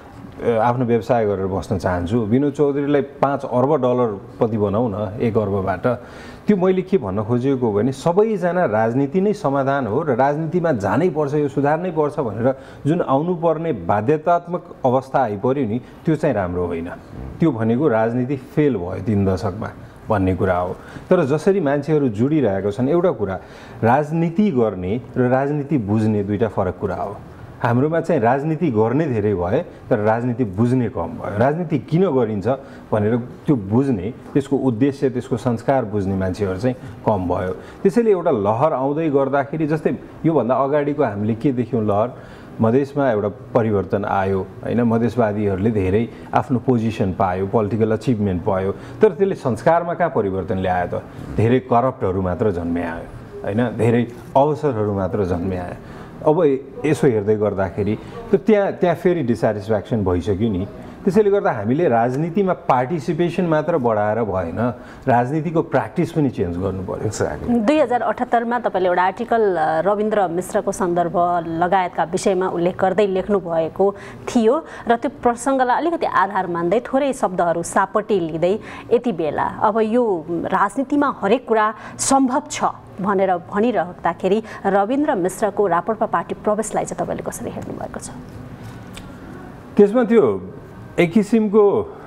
आफ्नो व्यवसाय गरेर बस्न चाहन्छु। विनोद चौधरीलाई पाँच अर्ब डलरपति बनाऊ न एक अर्बबाट। त्यो मैले के भन्न खोजेको भने सबैजना राजनीति नै समाधान हो र राजनीतिमा जानै पर्छ, यो सुधार्नै पर्छ भनेर जुन आउनुपर्ने बाध्यतात्मक अवस्था आइपर्यो नि, त्यो चाहिँ राम्रो होइन। त्यो भनेको राजनीति फेल भयो तीन दशकमा भन्ने कुरा हो। तर जसरी मान्छेहरू जुडिरहेका छन्, एउटा कुरा राजनीति गर्ने र राजनीति बुझ्ने दुईवटा फरक कुरा हो। हाम्रोमा चाहिँ राजनीति गर्ने धेरै भए तर राजनीति बुझ्ने कम भयो। राजनीति किन गरिन्छ भनेर त्यो बुझ्ने, त्यसको उद्देश्य, त्यसको संस्कार बुझ्ने मान्छेहरू चाहिँ कम भयो। त्यसैले एउटा लहर आउँदै गर्दाखेरि, जस्तै योभन्दा अगाडिको हामीले के देख्यौँ, लहर मधेसमा एउटा परिवर्तन आयो होइन, मधेसवादीहरूले धेरै आफ्नो पोजिसन पायो, पोलिटिकल अचिभमेन्ट पायो, तर त्यसले संस्कारमा कहाँ परिवर्तन ल्यायो त? धेरै करप्टहरू मात्र जन्म्यायो होइन, धेरै अवसरहरू मात्र जन्म्यायो। अब यसो हेर्दै गर्दाखेरि त त्यहाँ त्यहाँ फेरि डिसेटिस्फ्याक्सन भइसक्यो नि। त्यसैले गर्दा हामीले राजनीतिमा पार्टिसिपेसन मात्र बढाएर भएन, राजनीतिको प्र्याक्टिस पनि चेन्ज गर्नु पर्यो। एक्ज्याक्टली। दुई हजार अठहत्तरमा तपाईँले एउटा आर्टिकल रविन्द्र मिश्रको सन्दर्भ लगायतका विषयमा उल्लेख गर्दै लेख्नु भएको थियो र त्यो प्रसङ्गलाई अलिकति आधार मान्दै थोरै शब्दहरू सापटी लिँदै यति बेला अब यो राजनीतिमा हरेक कुरा सम्भव छ भनेर भनिरहँदाखेरि रविन्द्र मिश्रको राप्रपा पार्टी प्रवेशलाई चाहिँ तपाईँले कसरी हेर्नु भएको छ? त्यसमा त्यो एक किसिमको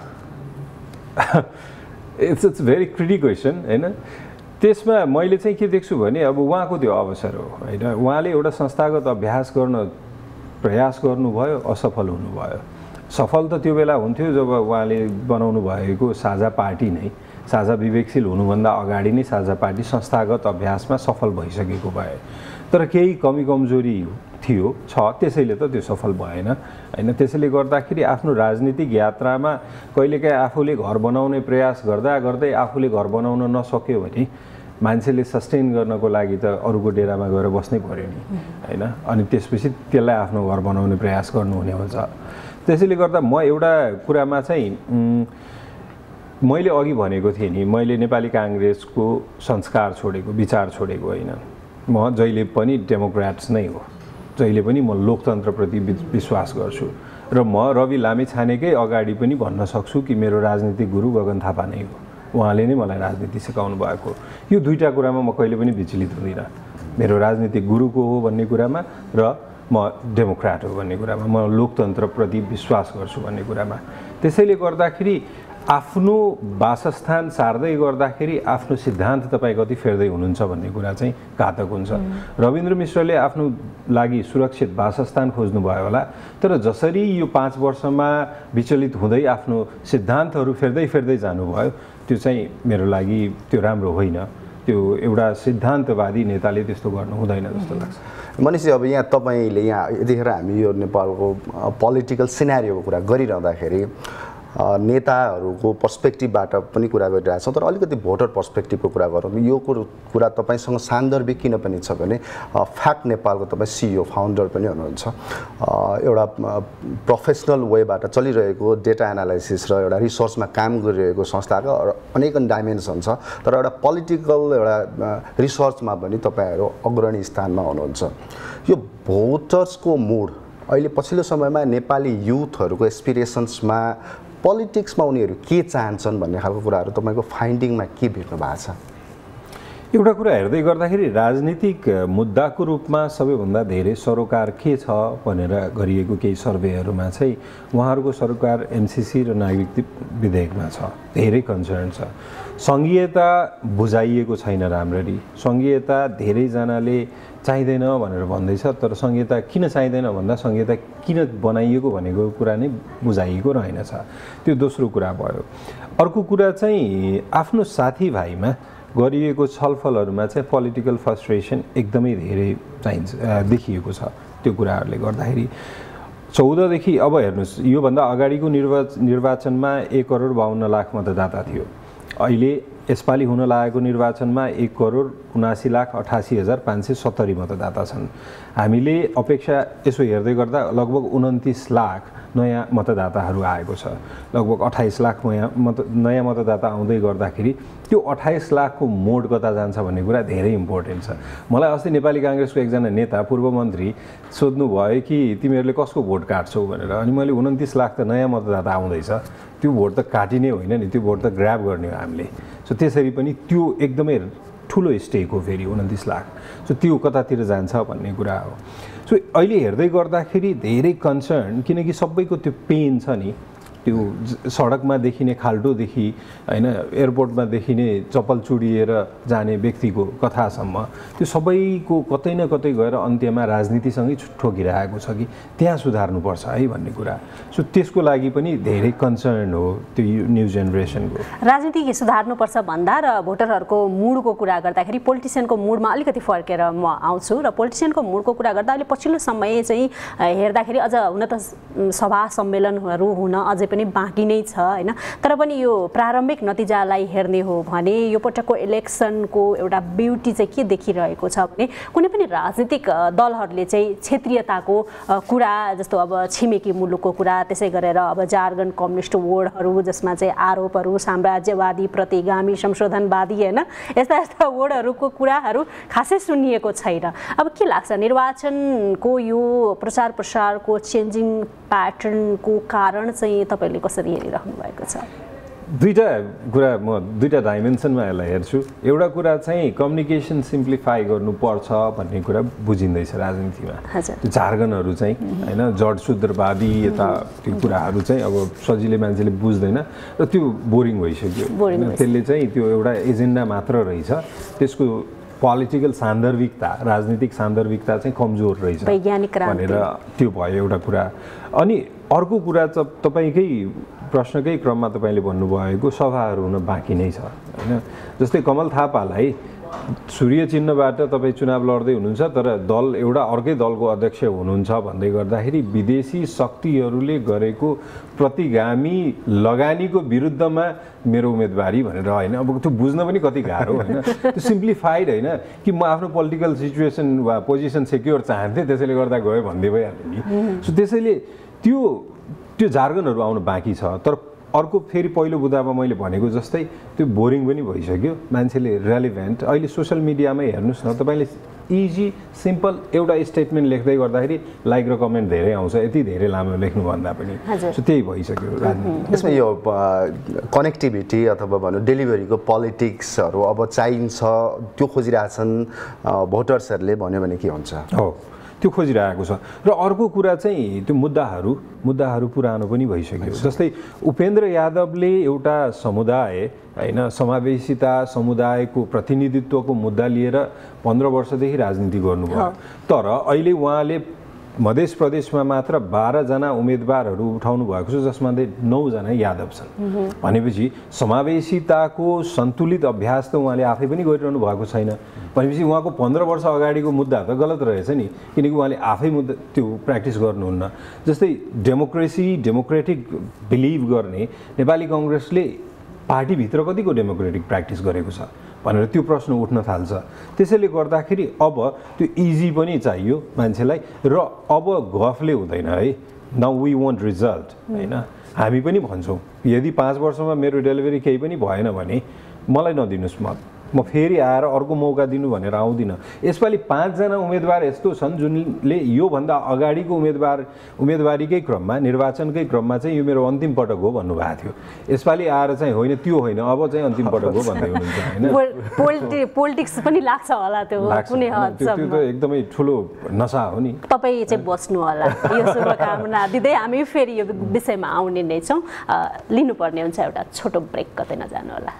it's it's very critic question होइन। त्यसमा मैले चाहिँ के देख्छु भने अब उहाँको त्यो अवसर हो होइन, उहाँले एउटा संस्थागत अभ्यास गर्न प्रयास गर्नुभयो, असफल हुनुभयो। सफल त त्यो बेला हुन्थ्यो जब उहाँले बनाउनु भएको साझा पार्टी नै साझा विवेकशील हुनुभन्दा अगाडि नै साझा पार्टी संस्थागत अभ्यासमा सफल भइसकेको भए, तर केही कमी कमजोरी थियो छ, त्यसैले त त्यो सफल भएन होइन। त्यसैले गर्दाखेरि आफ्नो राजनीतिक यात्रामा कहिलेकाहीँ आफूले घर बनाउने प्रयास गर्दा गर्दै आफूले घर बनाउन नसक्यो भने मान्छेले सस्टेन गर्नको लागि त अरूको डेरामा गएर बस्नै पर्यो नि होइन, अनि त्यसपछि त्यसलाई आफ्नो घर बनाउने प्रयास गर्नुहुने हुन्छ। त्यसैले गर्दा म एउटा कुरामा चाहिँ मैले अघि भनेको थिएँ नि, मैले नेपाली काङ्ग्रेसको संस्कार छोडेको, विचार छोडेको होइन। म जहिले पनि डेमोक्रेट्स नै हो, जहिले पनि म लोकतन्त्रप्रति विश्वास गर्छु र म रवि लामिछानेकै अगाडि पनि भन्न सक्छु कि मेरो राजनीतिक गुरु गगन थापा नै हो, उहाँले नै मलाई राजनीति सिकाउनु भएको। यो दुईवटा कुरामा म कहिले पनि विचलित हुँदिनँ, मेरो राजनीतिक गुरुको हो भन्ने कुरामा र म डेमोक्रेट हो भन्ने कुरामा, म लोकतन्त्रप्रति विश्वास गर्छु भन्ने कुरामा। त्यसैले गर्दाखेरि आफ्नो वासस्थान सार्दै गर्दाखेरि आफ्नो सिद्धान्त तपाईँ कति फेर्दै हुनुहुन्छ भन्ने कुरा चाहिँ घातक हुन्छ। रविन्द्र मिश्रले आफ्नो लागि सुरक्षित वासस्थान खोज्नुभयो होला, तर जसरी यो पाँच वर्षमा विचलित हुँदै आफ्नो सिद्धान्तहरू फेर्दै फेर्दै जानुभयो, त्यो चाहिँ मेरो लागि त्यो राम्रो होइन। त्यो एउटा सिद्धान्तवादी नेताले त्यस्तो गर्नु हुँदैन जस्तो लाग्छ। मनिषजी, अब यहाँ तपाईँले यहाँ यतिखेर हामी यो नेपालको पोलिटिकल सिनारियोको कुरा गरिरहँदाखेरि नेताहरूको पर्सपेक्टिभबाट पनि कुरा गरिरहेछौँ, तर अलिकति भोटर पर्सपेक्टिभको कुरा गरौँ। यो कुरा तपाईँसँग सान्दर्भिक किन पनि छ भने फ्याक्ट नेपालको तपाईँ सिइओ फाउन्डर पनि हुनुहुन्छ, एउटा प्रोफेसनल वेबाट चलिरहेको डेटा एनालाइसिस र एउटा रिसर्चमा काम गरिरहेको संस्थाका अनेक डाइमेन्सन छ, तर एउटा पोलिटिकल एउटा रिसर्चमा पनि तपाईँहरू अग्रणी स्थानमा हुनुहुन्छ। यो भोटर्सको मुड अहिले पछिल्लो समयमा नेपाली युथहरूको एस्पिरेसन्समा पोलिटिक्समा उनीहरू के चाहन्छन् भन्ने खालको कुराहरू तपाईँको फाइन्डिङमा के भेट्नु भएको छ? एउटा कुरा हेर्दै गर्दाखेरि राजनीतिक मुद्दाको रूपमा सबैभन्दा धेरै सरोकार के छ भनेर गरिएको केही सर्वेहरूमा चाहिँ उहाँहरूको सरोकार एमसिसी र नागरिक विधेयकमा छ, धेरै कन्सर्न छ। सङ्घीयता बुझाइएको छैन राम्ररी, सङ्घीयता धेरैजनाले चाहिँदैन भनेर भन्दैछ, तर सङ्घीयता किन चाहिँदैन भन्दा सङ्घीयता किन बनाइएको भनेको कुरा नै बुझाइएको रहेनछ। त्यो दोस्रो कुरा भयो। अर्को कुरा चाहिँ आफ्नो साथीभाइमा गरिएको छलफलहरूमा चाहिँ पोलिटिकल फ्रस्ट्रेसन एकदमै धेरै चाहिन्छ देखिएको छ। त्यो कुराहरूले गर्दाखेरि चौधदेखि अब हेर्नुहोस्, योभन्दा अगाडिको निर्वा निर्वाचनमा एक करोड बाहन्न लाख मतदाता थियो, अहिले यसपालि हुन लागेको निर्वाचनमा एक करोड उनासी लाख अठासी हजार पाँच सय सत्तरी मतदाता छन्। हामीले अपेक्षा यसो हेर्दै गर्दा लगभग उन्तिस लाख नयाँ मतदाताहरू आएको छ, लगभग अठाइस लाख नयाँ मत नयाँ मतदाता आउँदै गर्दाखेरि त्यो अठाइस लाखको मोड कता जान्छ भन्ने कुरा धेरै इम्पोर्टेन्ट छ। मलाई अस्ति नेपाली काङ्ग्रेसको एकजना नेता पूर्व मन्त्री सोध्नु भयो कि तिमीहरूले कसको भोट काट्छौ भनेर, अनि मैले उन्तिस लाख त नयाँ मतदाता आउँदैछ, त्यो भोट त काटिने होइन नि, त्यो भोट त ग्राब गर्ने हो हामीले। सो त्यसरी पनि त्यो एकदमै ठुलो स्टेक हो फेरि उन्तिस लाख, सो त्यो कतातिर जान्छ भन्ने कुरा हो। सो अहिले हेर्दै गर्दाखेरि धेरै कन्सर्न, किनकि सबैको त्यो पेन छ नि, त्यो सडकमा देखिने खाल्टोदेखि होइन एयरपोर्टमा देखिने चप्पल चुडिएर जाने व्यक्तिको कथासम्म त्यो सबैको कतै न कतै गएर अन्त्यमा राजनीतिसँगै ठोकिरहेको छ कि त्यहाँ सुधार्नुपर्छ है भन्ने कुरा। सो त्यसको लागि पनि धेरै कन्सर्न हो त्यो न्यू जेनेरेसनको। राजनीति सुधार्नुपर्छ भन्दा र भोटरहरूको मुडको कुरा गर्दाखेरि पोलिटिसियनको मुडमा अलिकति फर्केर म आउँछु र पोलिटिसियनको मुडको कुरा गर्दा अहिले पछिल्लो समय चाहिँ हेर्दाखेरि अझ हुन त सभा सम्मेलनहरू हुन अझै पनि बाँकी नै छ हैन। तर पनि यो प्रारम्भिक नतिजालाई हेर्ने हो भने यो पटकको इलेक्सनको एउटा ब्युटी चाहिँ के देखिरहेको छ भने कुनै पनि राजनीतिक दलहरूले चाहिँ क्षेत्रीयताको कुरा जस्तो अब छिमेकी मुलुकको कुरा, त्यसै गरेर अब जार्गन कम्युनिस्ट वर्डहरू जसमा चाहिँ आरोपहरू साम्राज्यवादी प्रतिगामी संशोधनवादी हैन यस्ता यस्ता वर्डहरूको कुराहरू खासै सुनिएको छैन। अब के लाग्छ निर्वाचनको यो प्रचार प्रसारको चेन्जिङ प्याटर्नको कारण चाहिँ तपाईँले कसरी हेरिराख्नु भएको छ? दुईटा कुरा म दुईटा डाइमेन्सनमा यसलाई हेर्छु। एउटा कुरा चाहिँ कम्युनिकेसन सिम्प्लिफाई गर्नुपर्छ भन्ने कुरा बुझिँदैछ राजनीतिमा। जार्गनहरू चाहिँ होइन जडशूद्रवादी यता त्यो कुराहरू चाहिँ अब सजिलै मान्छेले बुझ्दैन र त्यो बोरिङ भइसक्यो। त्यसले चाहिँ त्यो एउटा एजेन्डा मात्र रहेछ, त्यसको पोलिटिकल सान्दर्भिकता राजनीतिक सान्दर्भिकता चाहिँ कमजोर रहेछ भनेर त्यो भयो एउटा कुरा। अनि अर्को कुरा चाहिँ तपाईँकै प्रश्नकै क्रममा तपाईँले भन्नुभएको सभाहरू हुन बाँकी नै छ होइन। जस्तै कमल थापालाई सूर्य चिन्हबाट तपाईँ चुनाव लड्दै हुनुहुन्छ तर दल एउटा अर्कै दलको अध्यक्ष हुनुहुन्छ भन्दै गर्दाखेरि विदेशी शक्तिहरूले गरेको प्रतिगामी लगानीको विरुद्धमा मेरो उम्मेदवारी भनेर होइन। अब त्यो बुझ्न पनि कति गाह्रो होइन, त्यो सिम्प्लिफाइड होइन कि म आफ्नो पोलिटिकल सिचुएसन वा पोजिसन सेक्योर चाहन्थेँ त्यसैले गर्दा गयो भन्दै भइहाल्यो नि। सो त्यसैले त्यो त्यो जार्गनहरू आउनु बाँकी छ। तर अर्को फेरि पहिलो बुदामा मैले भनेको जस्तै त्यो बोरिङ पनि भइसक्यो। मान्छेले रेलिभेन्ट अहिले सोसियल मिडियामै हेर्नुहोस् न, तपाईँले इजी सिम्पल एउटा स्टेटमेन्ट लेख्दै गर्दाखेरि लाइक र कमेन्ट धेरै आउँछ, यति धेरै लामो लेख्नुभन्दा पनि। सो त्यही भइसक्यो राजनीति। यसमा यो कनेक्टिभिटी अथवा भनौँ डेलिभरीको पोलिटिक्सहरू अब चाहिन्छ त्यो खोजिरहेछन् भोटर्सहरूले भन्यो भने के हुन्छ? हो त्यो खोजिरहेको छ। र अर्को कुरा चाहिँ त्यो मुद्दाहरू मुद्दाहरू पुरानो पनि भइसक्यो। जस्तै उपेन्द्र यादवले एउटा समुदाय होइन समावेशिता समुदायको प्रतिनिधित्वको मुद्दा लिएर पन्ध्र वर्षदेखि राजनीति गर्नुभयो। तर अहिले उहाँले मध्य प्रदेशमा मात्र बाह्रजना उम्मेदवारहरू उठाउनु भएको छ जसमा नौजना यादव छन् भनेपछि समावेशिताको सन्तुलित अभ्यास त उहाँले आफै पनि गरिरहनु भएको छैन भनेपछि उहाँको पन्ध्र वर्ष अगाडिको मुद्दा त गलत रहेछ नि, किनकि उहाँले आफै मुद्दा त्यो प्र्याक्टिस गर्नुहुन्न। जस्तै डेमोक्रेसी डेमोक्रेटिक बिलिभ गर्ने नेपाली कङ्ग्रेसले पार्टीभित्र कतिको डेमोक्रेटिक प्र्याक्टिस गरेको छ भनेर त्यो प्रश्न उठ्न थाल्छ। त्यसैले गर्दाखेरि अब त्यो इजी पनि चाहियो मान्छेलाई र अब गफले हुँदैन है, नाउ वी वान्ट रिजल्ट होइन। हामी पनि भन्छौँ यदि पाँच वर्षमा मेरो डेलिभरी केही पनि भएन भने मलाई नदिनुहोस् मत, म फेरि आएर अर्को मौका दिनु भनेर आउँदिनँ। यसपालि पाँचजना उम्मेदवार यस्तो छन् जुनले योभन्दा अगाडिको उम्मेदवार उम्मेदवारीकै क्रममा निर्वाचनकै क्रममा चाहिँ यो मेरो अन्तिम पटक हो भन्नुभएको थियो। यसपालि आएर चाहिँ होइन त्यो होइन अब चाहिँ अन्तिम पटक हो भन्दै हुनुहुन्छ होइन। पोलिटिक्स पनि लाग्छ होला त्यो कुनै हदसम्म, त्यो त एकदमै ठुलो नसा हो नि। तपाईँ चाहिँ बस्नु होला यो शुभकामना दिँदै हामी फेरि यो विषयमा आउने नै छौँ। लिनुपर्ने हुन्छ एउटा छोटो ब्रेक, कतै नजानु होला।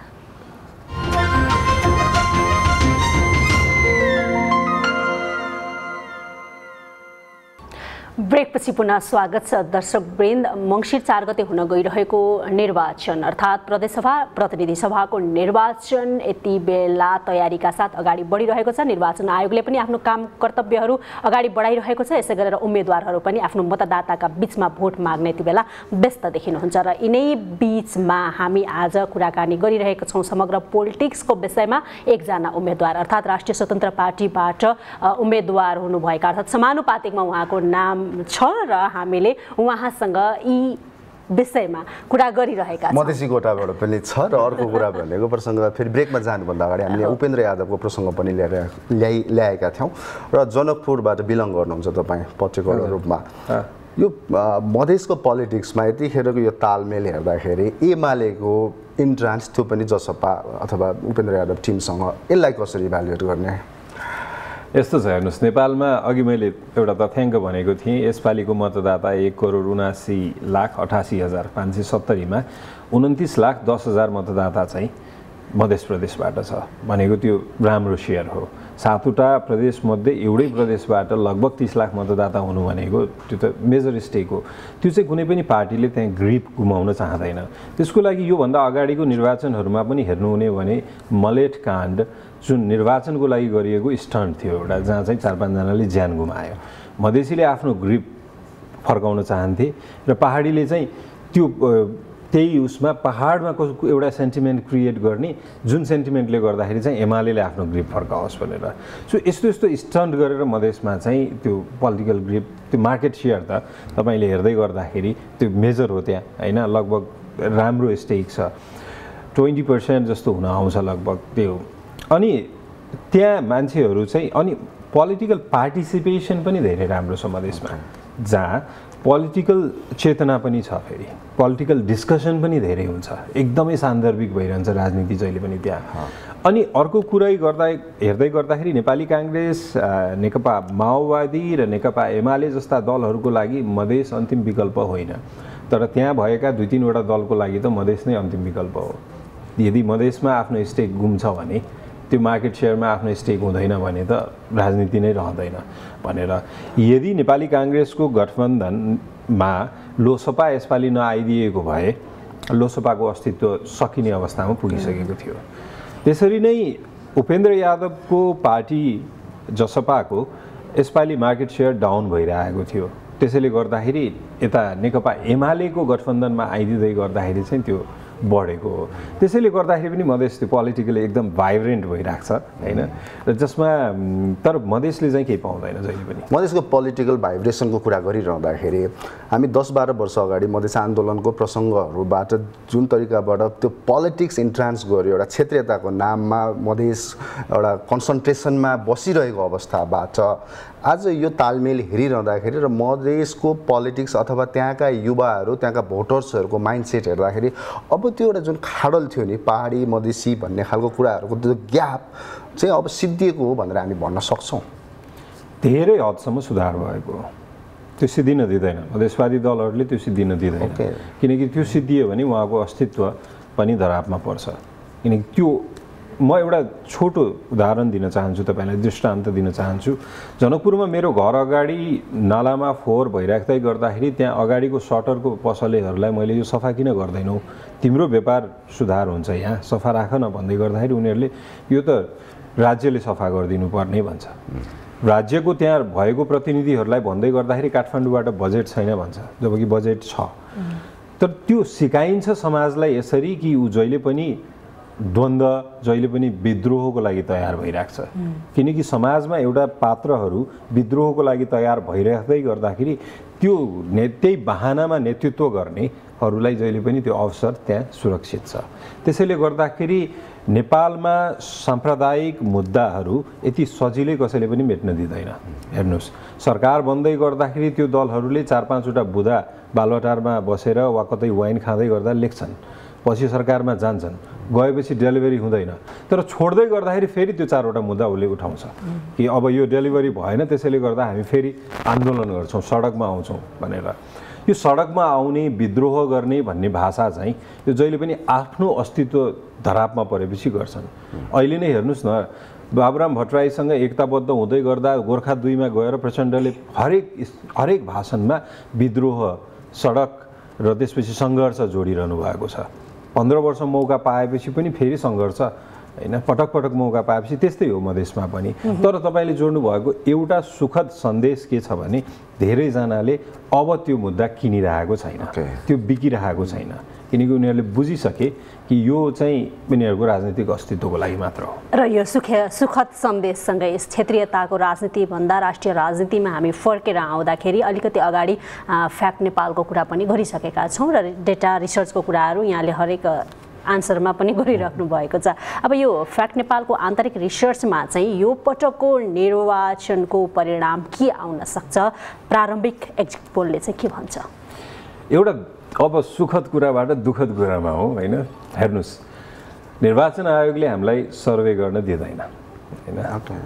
ब्रेकपछि पुनः स्वागत छ दर्शक वृन्द। मङ्सिर चार गते हुन गइरहेको निर्वाचन अर्थात् प्रदेशसभा प्रतिनिधि सभाको निर्वाचन यति बेला तयारीका साथ अगाडि बढिरहेको छ। निर्वाचन आयोगले पनि आफ्नो काम कर्तव्यहरू अगाडि बढाइरहेको छ। यसै गरेर उम्मेदवारहरू पनि आफ्नो मतदाताका बिचमा भोट माग्ने यति बेला व्यस्त देखिनुहुन्छ र यिनै बिचमा हामी आज कुराकानी गरिरहेका छौँ समग्र पोलिटिक्सको विषयमा। एकजना उम्मेदवार अर्थात् राष्ट्रिय स्वतन्त्र पार्टीबाट उम्मेदवार हुनुभएका अर्थात् समानुपातिकमा उहाँको नाम छ र हामीले उहाँसँग यी विषयमा कुरा गरिरहेका छौँ। मधेसी कोटाबाट पनि छ र अर्को कुरा भनेको प्रसङ्ग फेरि ब्रेकमा जानुभन्दा अगाडि हामीले उपेन्द्र यादवको प्रसङ्ग पनि ल्याएर ल्याइ ल्याएका थियौँ र जनकपुरबाट बिलङ गर्नुहुन्छ तपाईँ पत्रकार रूपमा। यो मधेसको पोलिटिक्समा यतिखेरको यो तालमेल हेर्दाखेरि एमालेको इन्ट्रान्स त्यो पनि जसपा अथवा उपेन्द्र यादव टिमसँग यसलाई कसरी इभ्यालुएट गर्ने? यस्तो छ हेर्नुहोस्, नेपालमा अघि मैले एउटा तथ्याङ्क भनेको थिएँ यसपालिको मतदाता एक करोड उनासी लाख अठासी हजार पाँच सय सत्तरीमा उन्तिस लाख दस हजार मतदाता चाहिँ मध्य प्रदेशबाट छ भनेको त्यो राम्रो सेयर हो। सातवटा प्रदेशमध्ये एउटै प्रदेशबाट लगभग तिस लाख मतदाता हुनु भनेको त्यो त मेजर स्टेक हो। त्यो चाहिँ कुनै पनि पार्टीले त्यहाँ ग्रिप गुमाउन चाहँदैन। त्यसको लागि योभन्दा अगाडिको निर्वाचनहरूमा पनि हेर्नुहुने भने मलेट काण्ड जुन निर्वाचनको लागि गरिएको स्टन्ट थियो एउटा, जहाँ चाहिँ चार पाँचजनाले ज्यान गुमायो। मधेसीले आफ्नो ग्रिप फर्काउन चाहन्थे र पहाडीले चाहिँ त्यो त्यही उसमा पहाडमा कसको एउटा सेन्टिमेन्ट क्रिएट गर्ने जुन सेन्टिमेन्टले गर्दाखेरि चाहिँ एमाले आफ्नो ग्रिप फर्काओस् भनेर। सो यस्तो यस्तो स्टन्ट गरेर मधेसमा चाहिँ त्यो पोलिटिकल ग्रिप त्यो मार्केट सेयर त तपाईँले हेर्दै गर्दाखेरि त्यो मेजर हो त्यहाँ होइन, लगभग राम्रो स्टेक छ, ट्वेन्टी पर्सेन्ट जस्तो हुन आउँछ लगभग त्यो। अनि त्यहाँ मान्छेहरू चाहिँ अनि पोलिटिकल पार्टिसिपेसन पनि धेरै राम्रो छ मधेसमा, जहाँ पोलिटिकल चेतना पनि छ, फेरि पोलिटिकल डिस्कसन पनि धेरै हुन्छ, एकदमै सान्दर्भिक भइरहन्छ राजनीति जहिले पनि त्यहाँ। अनि अर्को कुरै गर्दा हेर्दै गर्दाखेरि नेपाली काङ्ग्रेस, नेकपा माओवादी र नेकपा एमाले जस्ता दलहरूको लागि मधेस अन्तिम विकल्प होइन, तर त्यहाँ भएका दुई तिनवटा दलको लागि त मधेस नै अन्तिम विकल्प हो। यदि मधेसमा आफ्नो स्टेक गुम्छ भने, त्यो मार्केट सेयरमा आफ्नो स्टेक हुँदैन भने त राजनीति नै रहँदैन भनेर। यदि नेपाली काङ्ग्रेसको गठबन्धनमा लोसपा यसपालि नआइदिएको भए लोसपाको अस्तित्व सकिने अवस्थामा पुगिसकेको थियो। त्यसरी नै उपेन्द्र यादवको पार्टी जसपाको यसपालि मार्केट सेयर डाउन भइरहेको थियो, त्यसैले गर्दाखेरि यता नेकपा एमालेको गठबन्धनमा आइदिँदै गर्दाखेरि चाहिँ त्यो बढेको हो। त्यसैले गर्दाखेरि पनि मधेस त्यो पोलिटिकली एकदम भाइब्रेन्ट भइरहेको छ होइन, र जसमा तर मधेसले चाहिँ केही पाउँदैन जहिले पनि। मधेसको पोलिटिकल भाइब्रेसनको कुरा गरिरहँदाखेरि हामी दस बाह्र वर्ष अगाडि मधेस आन्दोलनको प्रसङ्गहरूबाट जुन तरिकाबाट त्यो पोलिटिक्स इन्ट्रान्स गर्यो, एउटा क्षेत्रीयताको नाममा मधेस एउटा कन्सन्ट्रेसनमा बसिरहेको अवस्थाबाट आज यो तालमेल हेरिरहँदाखेरि र मधेसको पोलिटिक्स अथवा त्यहाँका युवाहरू त्यहाँका भोटर्सहरूको माइन्डसेट हेर्दाखेरि अब त्यो एउटा जुन खाडल थियो नि पहाडी मधेसी भन्ने खालको कुराहरूको त्यो ग्याप चाहिँ अब सिद्धिएको हो भनेर हामी भन्न सक्छौँ। धेरै हदसम्म सुधार भएको, त्यो सिद्धिन दिँदैन मधेसवादी दलहरूले, त्यो सिद्धिन दिँदैन, किनकि त्यो सिद्धियो भने उहाँको अस्तित्व पनि धरापमा पर्छ। किनकि त्यो म एउटा छोटो उदाहरण दिन चाहन्छु, तपाईँलाई दृष्टान्त दिन चाहन्छु। जनकपुरमा मेरो घर अगाडि नालामा फोहोर भइराख्दै गर्दाखेरि त्यहाँ अगाडिको सटरको पसलेहरूलाई मैले यो सफा किन गर्दैनौ, तिम्रो व्यापार सुधार हुन्छ, यहाँ सफा राख न भन्दै गर्दाखेरि उनीहरूले यो त राज्यले सफा गरिदिनु पर्ने भन्छ। राज्यको त्यहाँ भएको प्रतिनिधिहरूलाई भन्दै गर्दाखेरि काठमाडौँबाट बजेट छैन भन्छ, जबकि बजेट छ। तर त्यो सिकाइन्छ समाजलाई यसरी कि ऊ जहिले पनि द्वन्द्व, जहिले पनि विद्रोहको लागि तयार भइरहेको छ, किनकि समाजमा एउटा पात्रहरू विद्रोहको लागि तयार भइराख्दै गर्दाखेरि त्यो ने त्यही बहानामा नेतृत्व गर्नेहरूलाई जहिले पनि त्यो अवसर त्यहाँ सुरक्षित छ। त्यसैले गर्दाखेरि नेपालमा साम्प्रदायिक मुद्दाहरू यति सजिलै कसैले पनि मेट्न दिँदैन। हेर्नुहोस्, सरकार बन्दै गर्दाखेरि त्यो दलहरूले चार पाँचवटा बुधा बालुवाटारमा बसेर वा कतै वाइन खाँदै गर्दा लेख्छन्, पछि सरकारमा जान्छन्, गएपछि डेलिभरी हुँदैन, तर छोड्दै गर्दाखेरि फेरि त्यो चारवटा मुद्दा उसले उठाउँछ कि अब यो डेलिभरी भएन, त्यसैले गर्दा हामी फेरि आन्दोलन गर्छौँ, सडकमा आउँछौँ भनेर। यो सडकमा आउने, विद्रोह गर्ने भन्ने भाषा चाहिँ यो जहिले पनि आफ्नो अस्तित्व धरापमा परेपछि गर्छन्। अहिले नै हेर्नुहोस् न, बाबुराम भट्टराईसँग एकताबद्ध हुँदै गर्दा गोर्खा दुईमा गएर प्रचण्डले हरेक हरेक भाषणमा विद्रोह, सडक र त्यसपछि सङ्घर्ष जोडिरहनु भएको छ। पन्ध्र वर्ष मौका पाएपछि पनि फेरि सङ्घर्ष होइन, पटक पटक मौका पाएपछि त्यस्तै हो मधेसमा पनि। तर तपाईँले जोड्नु भएको एउटा सुखद सन्देश के छ भने धेरैजनाले अब त्यो मुद्दा किनिरहेको छैन, त्यो बिकिरहेको छैन, किनकि उनीहरूले बुझिसके कि यो चाहिँ उनीहरूको राजनीतिक अस्तित्वको लागि मात्र हो। र यो सुख सुखद सन्देशसँगै यस क्षेत्रीयताको राजनीतिभन्दा राष्ट्रिय राजनीतिमा हामी फर्केर आउँदाखेरि अलिकति अगाडि फ्याक्ट नेपालको कुरा पनि गरिसकेका छौँ र डेटा रिसर्चको कुराहरू यहाँले हरेक आन्सरमा पनि गरिराख्नु भएको छ। अब यो फ्याक्ट नेपालको आन्तरिक रिसर्चमा चाहिँ यो पटकको निर्वाचनको परिणाम के आउन सक्छ, प्रारम्भिक एक्जिट पोलले चाहिँ के भन्छ? एउटा अब सुखद कुराबाट दुःखद कुरामा हो होइन। हेर्नुहोस्, निर्वाचन आयोगले हामीलाई सर्वे गर्न दिँदैन होइन,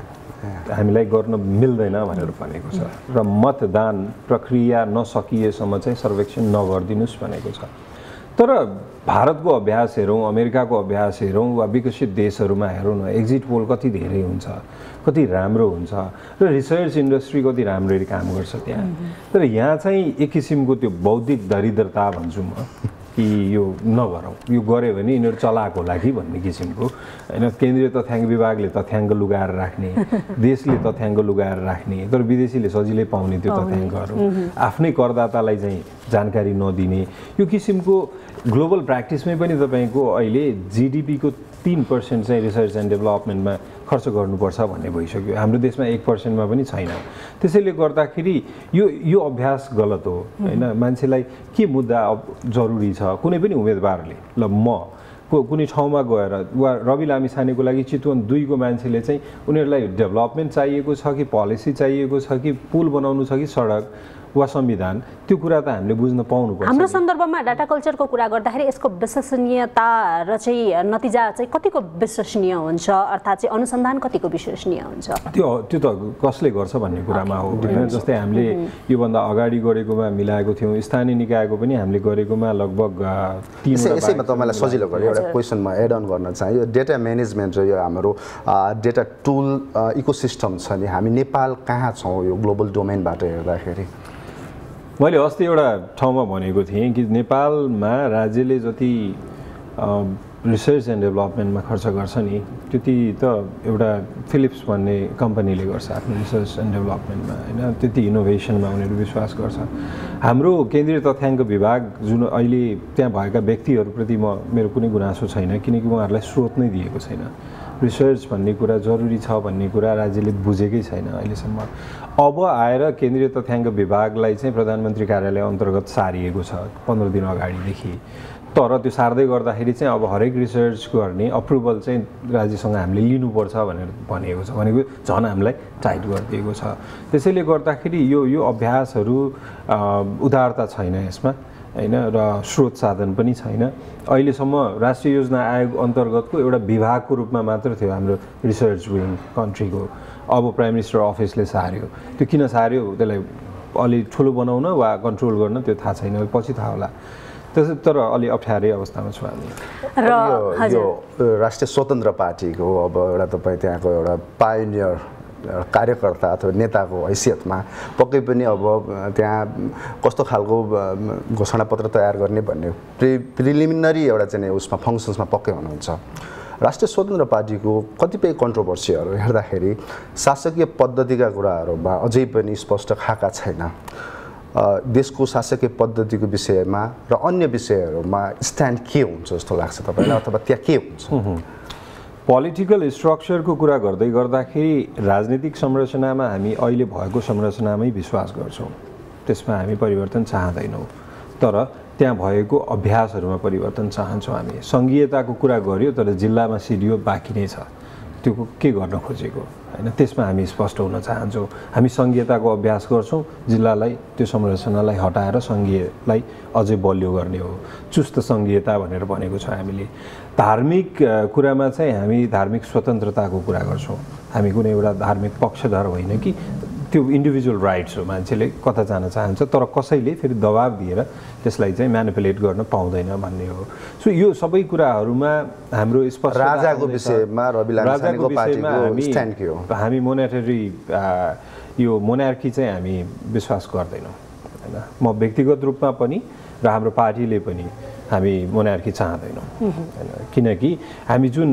हामीलाई गर्न मिल्दैन भनेर भनेको छ, र मतदान प्रक्रिया नसकिएसम्म चाहिँ सर्वेक्षण नगरिदिनुहोस् भनेको छ। तर भारतको अभ्यास हेरौँ, अमेरिकाको अभ्यास हेरौँ वा विकसित देशहरूमा हेरौँ न, एक्जिट पोल कति धेरै हुन्छ, कति राम्रो हुन्छ, र रिसर्च इन्डस्ट्री कति राम्ररी काम गर्छ त्यहाँ। तर यहाँ चाहिँ एक किसिमको त्यो बौद्धिक दरिद्रता भन्छु म कि यो नगरौँ, यो गऱ्यो भने यिनीहरू चलाएको होला कि भन्ने किसिमको होइन। केन्द्रीय तथ्याङ्क विभागले तथ्याङ्क लुगाएर राख्ने, देशले तथ्याङ्क लुगाएर राख्ने, तर विदेशीले सजिलै पाउने त्यो तथ्याङ्कहरू, आफ्नै करदातालाई चाहिँ जानकारी नदिने, यो किसिमको ग्लोबल प्र्याक्टिसमै पनि तपाईँको अहिले जिडिपीको तीन पर्सेन्ट चाहिँ रिसर्च एन्ड डेभलपमेन्टमा खर्च गर्नुपर्छ भन्ने भइसक्यो। हाम्रो देशमा एक पर्सेन्टमा पनि छैन। त्यसैले गर्दाखेरि यो यो अभ्यास गलत हो होइन। मान्छेलाई के मुद्दा जरुरी छ, कुनै पनि उम्मेदवारले ल म को कुनै ठाउँमा गएर वा रवि लामिछानेको लागि चितवन दुईको मान्छेले चाहिँ उनीहरूलाई डेभलपमेन्ट चाहिएको छ कि पोलिसी चाहिएको छ कि पुल बनाउनु छ कि सडक वा संविधान, त्यो कुरा त हामीले बुझ्न पाउनुपर्छ। हाम्रो सन्दर्भमा डाटा कल्चरको कुरा गर्दाखेरि यसको विश्वसनीयता र चाहिँ नतिजा चाहिँ कतिको विश्वसनीय हुन्छ, अर्थात् चाहिँ अनुसन्धान कतिको विश्वसनीय हुन्छ, त्यो त्यो त कसले गर्छ भन्ने कुरामा हो होइन। जस्तै हामीले योभन्दा अगाडि गरेकोमा मिलाएको थियौँ, स्थानीय निकायको पनि हामीले गरेकोमा लगभग तीन। यसैमा तपाईँलाई सजिलो गर्यो एउटा क्वेसन म एड अन गर्न चाहेँ। यो डेटा म्यानेजमेन्ट र यो हाम्रो डेटा टुल इकोसिस्टम छ नि, हामी नेपाल कहाँ छौँ यो ग्लोबल डोमेनबाट हेर्दाखेरि? मैले अस्ति एउटा ठाउँमा भनेको थिएँ कि नेपालमा राज्यले जति रिसर्च एन्ड डेभलपमेन्टमा खर्च गर्छ नि त्यति त एउटा फिलिप्स भन्ने कम्पनीले गर्छ आफ्नो रिसर्च एन्ड डेभलपमेन्टमा होइन। त्यति इनोभेसनमा उनीहरू विश्वास गर्छ। हाम्रो केन्द्रीय तथ्याङ्क विभाग जुन अहिले त्यहाँ भएका व्यक्तिहरूप्रति म मेरो कुनै गुनासो छैन, किनकि उहाँहरूलाई स्रोत नै दिएको छैन। रिसर्च भन्ने कुरा जरुरी छ भन्ने कुरा राज्यले बुझेकै छैन अहिलेसम्म। अब आएर केन्द्रीय तथ्याङ्क विभागलाई चाहिँ प्रधानमन्त्री कार्यालय अन्तर्गत सारिएको छ पन्ध्र दिन अगाडिदेखि। तर त्यो सार्दै गर्दाखेरि चाहिँ अब हरेक रिसर्च गर्ने अप्रुभल चाहिँ राज्यसँग हामीले लिनुपर्छ भनेर भनेको छ, भनेको झन् हामीलाई टाइट गरिदिएको छ। त्यसैले गर्दाखेरि यो यो अभ्यासहरू उदारता छैन यसमा होइन, र स्रोत साधन पनि छैन। अहिलेसम्म राष्ट्रिय योजना आयोग अन्तर्गतको एउटा विभागको रूपमा मात्र थियो हाम्रो रिसर्च विङ कन्ट्रीको। अब प्राइम मिनिस्टर अफिसले सार्यो, त्यो किन सार्यो त्यसलाई अलि ठुलो बनाउन वा कन्ट्रोल गर्न त्यो थाहा छैन, पछि थाहा होला। त्यसै तर अलि अप्ठ्यारै अवस्थामा छौँ हामी। र यो राष्ट्रिय स्वतन्त्र पार्टीको अब एउटा तपाईँ त्यहाँको एउटा पायोनियर कार्यकर्ता अथवा नेताको हैसियतमा पक्कै पनि अब त्यहाँ कस्तो खालको घोषणापत्र तयार गर्ने भन्ने प्रि प्रिलिमिनरी एउटा चाहिँ उसमा फङ्सन्समा पक्कै हुनुहुन्छ। राष्ट्रिय स्वतन्त्र पार्टीको कतिपय कन्ट्रोभर्सीहरू हेर्दाखेरि शासकीय पद्धतिका कुराहरूमा अझै पनि स्पष्ट खाका छैन। देशको शासकीय पद्धतिको विषयमा र अन्य विषयहरूमा स्ट्यान्ड के हुन्छ जस्तो लाग्छ तपाईँलाई, अथवा त्यहाँ के हुन्छ? पोलिटिकल स्ट्रक्चरको कुरा गर्दै गर्दाखेरि राजनीतिक संरचनामा हामी अहिले भएको संरचनामै विश्वास गर्छौँ, त्यसमा हामी परिवर्तन चाहँदैनौँ। तर त्यहाँ भएको अभ्यासहरूमा परिवर्तन चाहन्छौँ हामी। सङ्घीयताको कुरा गर्यो तर जिल्लामा सिडिओ बाँकी नै छ, त्यो के गर्न खोजेको होइन, त्यसमा हामी स्पष्ट हुन चाहन्छौँ। हामी सङ्घीयताको अभ्यास गर्छौँ, जिल्लालाई त्यो संरचनालाई हटाएर सङ्घीयलाई अझै बलियो गर्ने हो, चुस्त सङ्घीयता भनेर भनेको छ हामीले। धार्मिक कुरामा चाहिँ हामी धार्मिक स्वतन्त्रताको कुरा गर्छौँ। हामी कुनै एउटा धार्मिक पक्षधर होइन कि त्यो इन्डिभिजुअल राइट्स हो, मान्छेले कता जान चाहन्छ तर कसैले फेरि दबाब दिएर त्यसलाई चाहिँ म्यानिपुलेट गर्न पाउँदैन भन्ने हो। सो यो सबै कुराहरूमा हाम्रो स्पष्ट राजाको विषयमा रवि लामिछानेको पार्टीको स्ट्यान्ड के हो? हामी मोनेटरी यो मोनार्की चाहिँ हामी विश्वास गर्दैनौँ होइन। म व्यक्तिगत रूपमा पनि र हाम्रो पार्टीले पनि हामी मोनार्की चाहँदैनौँ होइन, किनकि हामी जुन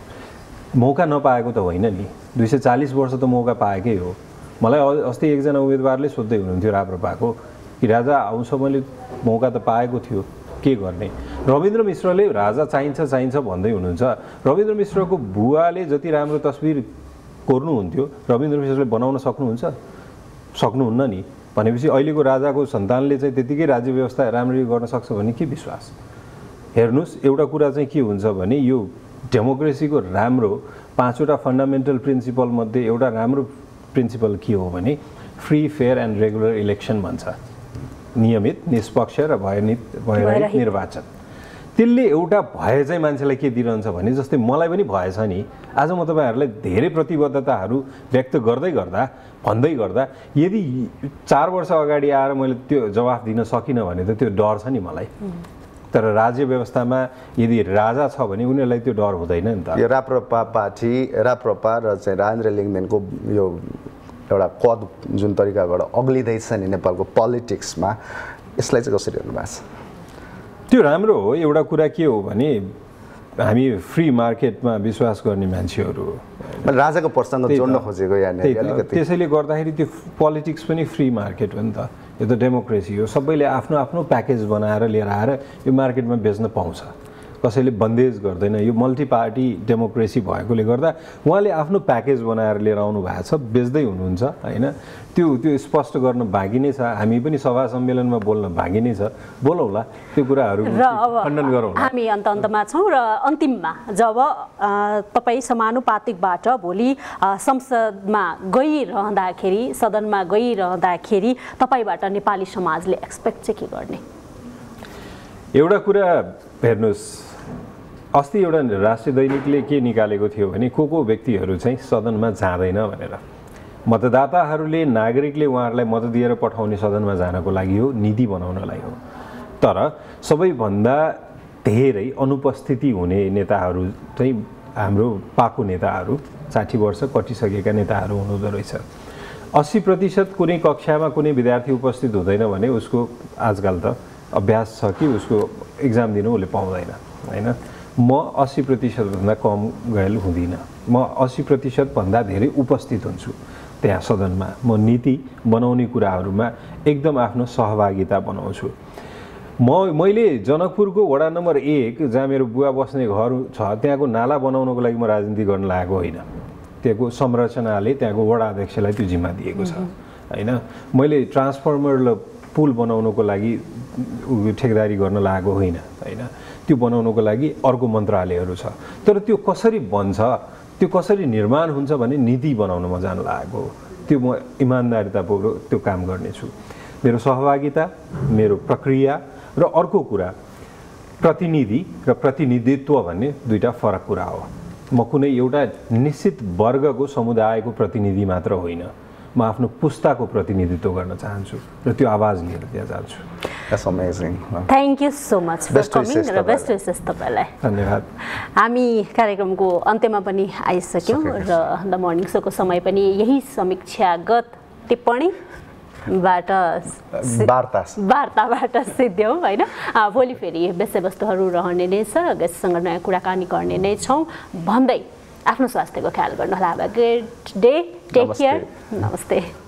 मौका नपाएको त होइन नि, दुई सय चालिस वर्ष त मौका पाएकै हो। मलाई अस्ति एकजना उम्मेदवारले सोध्दै हुनुहुन्थ्यो राप्रपाको कि राजा आउँछ, मैले मौका त पाएको थियो, के गर्ने? रविन्द्र मिश्रले राजा चाहिन्छ चाहिन्छ भन्दै हुनुहुन्छ। रविन्द्र मिश्रको बुवाले जति राम्रो तस्बिर कोर्नुहुन्थ्यो रविन्द्र मिश्रले बनाउन सक्नुहुन्छ? सक्नुहुन्न नि। भनेपछि अहिलेको राजाको सन्तानले चाहिँ त्यतिकै राज्य व्यवस्था राम्ररी गर्न सक्छ भने के विश्वास? हेर्नुहोस्, एउटा कुरा चाहिँ के हुन्छ भने यो डेमोक्रेसीको राम्रो पाँचवटा फन्डामेन्टल प्रिन्सिपल मध्ये एउटा राम्रो प्रिन्सिपल के हो भने free fair and regular election भन्छ, नियमित निष्पक्ष र भयरहित भयरहित निर्वाचन। त्यसले एउटा भय चाहिँ मान्छेलाई के दिइरहन्छ भने जस्तै मलाई पनि भएछ नि, आज म तपाईँहरूलाई धेरै प्रतिबद्धताहरू व्यक्त गर्दै गर्दा भन्दै गर्दा यदि चार वर्ष अगाडि आएर मैले त्यो जवाफ दिन सकिनँ भने त त्यो डर छ नि मलाई। तर राज्य व्यवस्थामा यदि राजा छ भने उनीहरूलाई त्यो डर हुँदैन नि त। यो राप्रपा पार्टी राप्रपा र चाहिँ राजेन्द्र लिङ्गदेनको यो एउटा कद जुन तरिकाबाट अग्लिँदैछ नि नेपालको पोलिटिक्समा, यसलाई चाहिँ कसरी हेर्नु भएको छ? त्यो राम्रो हो। एउटा कुरा के हो भने हामी फ्री मार्केटमा विश्वास गर्ने मान्छेहरू हो। राजाको प्रसङ्ग जोड्न खोजेको यहाँनिर अलिकति। त्यसैले गर्दाखेरि त्यो पोलिटिक्स पनि फ्री मार्केट हो नि त, यो त डेमोक्रेसी हो। सबैले आफ्नो आफ्नो प्याकेज बनाएर लिएर आएर यो मार्केटमा बेच्न पाउँछ, कसैले बन्देज गर्दैन। यो मल्टी पार्टी डेमोक्रेसी भएकोले गर्दा उहाँले आफ्नो प्याकेज बनाएर लिएर आउनु भएको छ, बेच्दै हुनुहुन्छ होइन। त्यो त्यो स्पष्ट गर्न बाँकी नै छ। हामी पनि सभा सम्मेलनमा बोल्न बाँकी नै छ, बोलौँला त्यो कुराहरू खण्डन गरौँ। हामी अन्त अन्तमा छौँ र अन्तिममा जब तपाईँ समानुपातिकबाट भोलि संसदमा गइरहँदाखेरि, सदनमा गइरहँदाखेरि तपाईँबाट नेपाली समाजले एक्सपेक्ट चाहिँ के गर्ने? एउटा कुरा हेर्नुहोस्, अस्ति एउटा राष्ट्रिय दैनिकले के निकालेको थियो भने को को व्यक्तिहरू चाहिँ सदनमा जाँदैन भनेर। मतदाताहरूले, नागरिकले उहाँहरूलाई मत दिएर पठाउने सदनमा जानको लागि हो, नीति बनाउनलाई हो। तर सबैभन्दा धेरै अनुपस्थिति हुने नेताहरू चाहिँ हाम्रो पाको नेताहरू, साठी वर्ष कटिसकेका नेताहरू हुनुहुँदो रहेछ। अस्सी प्रतिशत कुनै कक्षामा कुनै विद्यार्थी उपस्थित हुँदैन भने उसको आजकल त अभ्यास छ कि उसको इक्जाम दिनु उसले पाउँदैन होइन। म अस्सी प्रतिशतभन्दा कम गएल हुँदिनँ, म अस्सी प्रतिशतभन्दा धेरै उपस्थित हुन्छु त्यहाँ सदनमा। म नीति बनाउने कुराहरूमा एकदम आफ्नो सहभागिता बनाउँछु। म मैले जनकपुरको वडा नम्बर एक जहाँ मेरो बुवा बस्ने घर छ त्यहाँको नाला बनाउनको लागि म राजनीति गर्न लागेको होइन। त्यहाँको संरचनाले त्यहाँको वडा अध्यक्षलाई त्यो जिम्मा दिएको छ होइन। मैले ट्रान्सफर्मर र पुल बनाउनको लागि ठेकदारी गर्न लागेको होइन होइन। त्यो बनाउनको लागि अर्को मन्त्रालयहरू छ। तर त्यो कसरी बन्छ, त्यो कसरी निर्माण हुन्छ भने नीति बनाउन म जान लागेको हो। त्यो म इमान्दारितापूर्वक त्यो काम गर्नेछु। मेरो सहभागिता, मेरो प्रक्रिया र अर्को कुरा प्रतिनिधि र प्रतिनिधित्व भन्ने दुईटा फरक कुरा हो। म कुनै एउटा निश्चित वर्गको समुदायको प्रतिनिधि मात्र होइन, म आफ्नो पुस्ताको प्रतिनिधित्व गर्न चाहन्छु र त्यो आवाज लिएर त्यहाँ जान्छु। That's amazing. Thank you so much for coming र बेस्ट विशेष तपाईँलाई धन्यवाद। हामी कार्यक्रमको अन्त्यमा पनि आइसक्यौँ र द मर्निङ सोको समय पनि यही समीक्षागत टिप्पणीबाट वार्ता वार्ताबाट सिद्ध्यौँ होइन। भोलि फेरि विषयवस्तुहरू रहने नै छ, गेस्टसँग नयाँ कुराकानी गर्ने नै छौँ भन्दै आफ्नो स्वास्थ्यको ख्याल गर्नु होला। ग्रेट डे, टेक केयर, नमस्ते।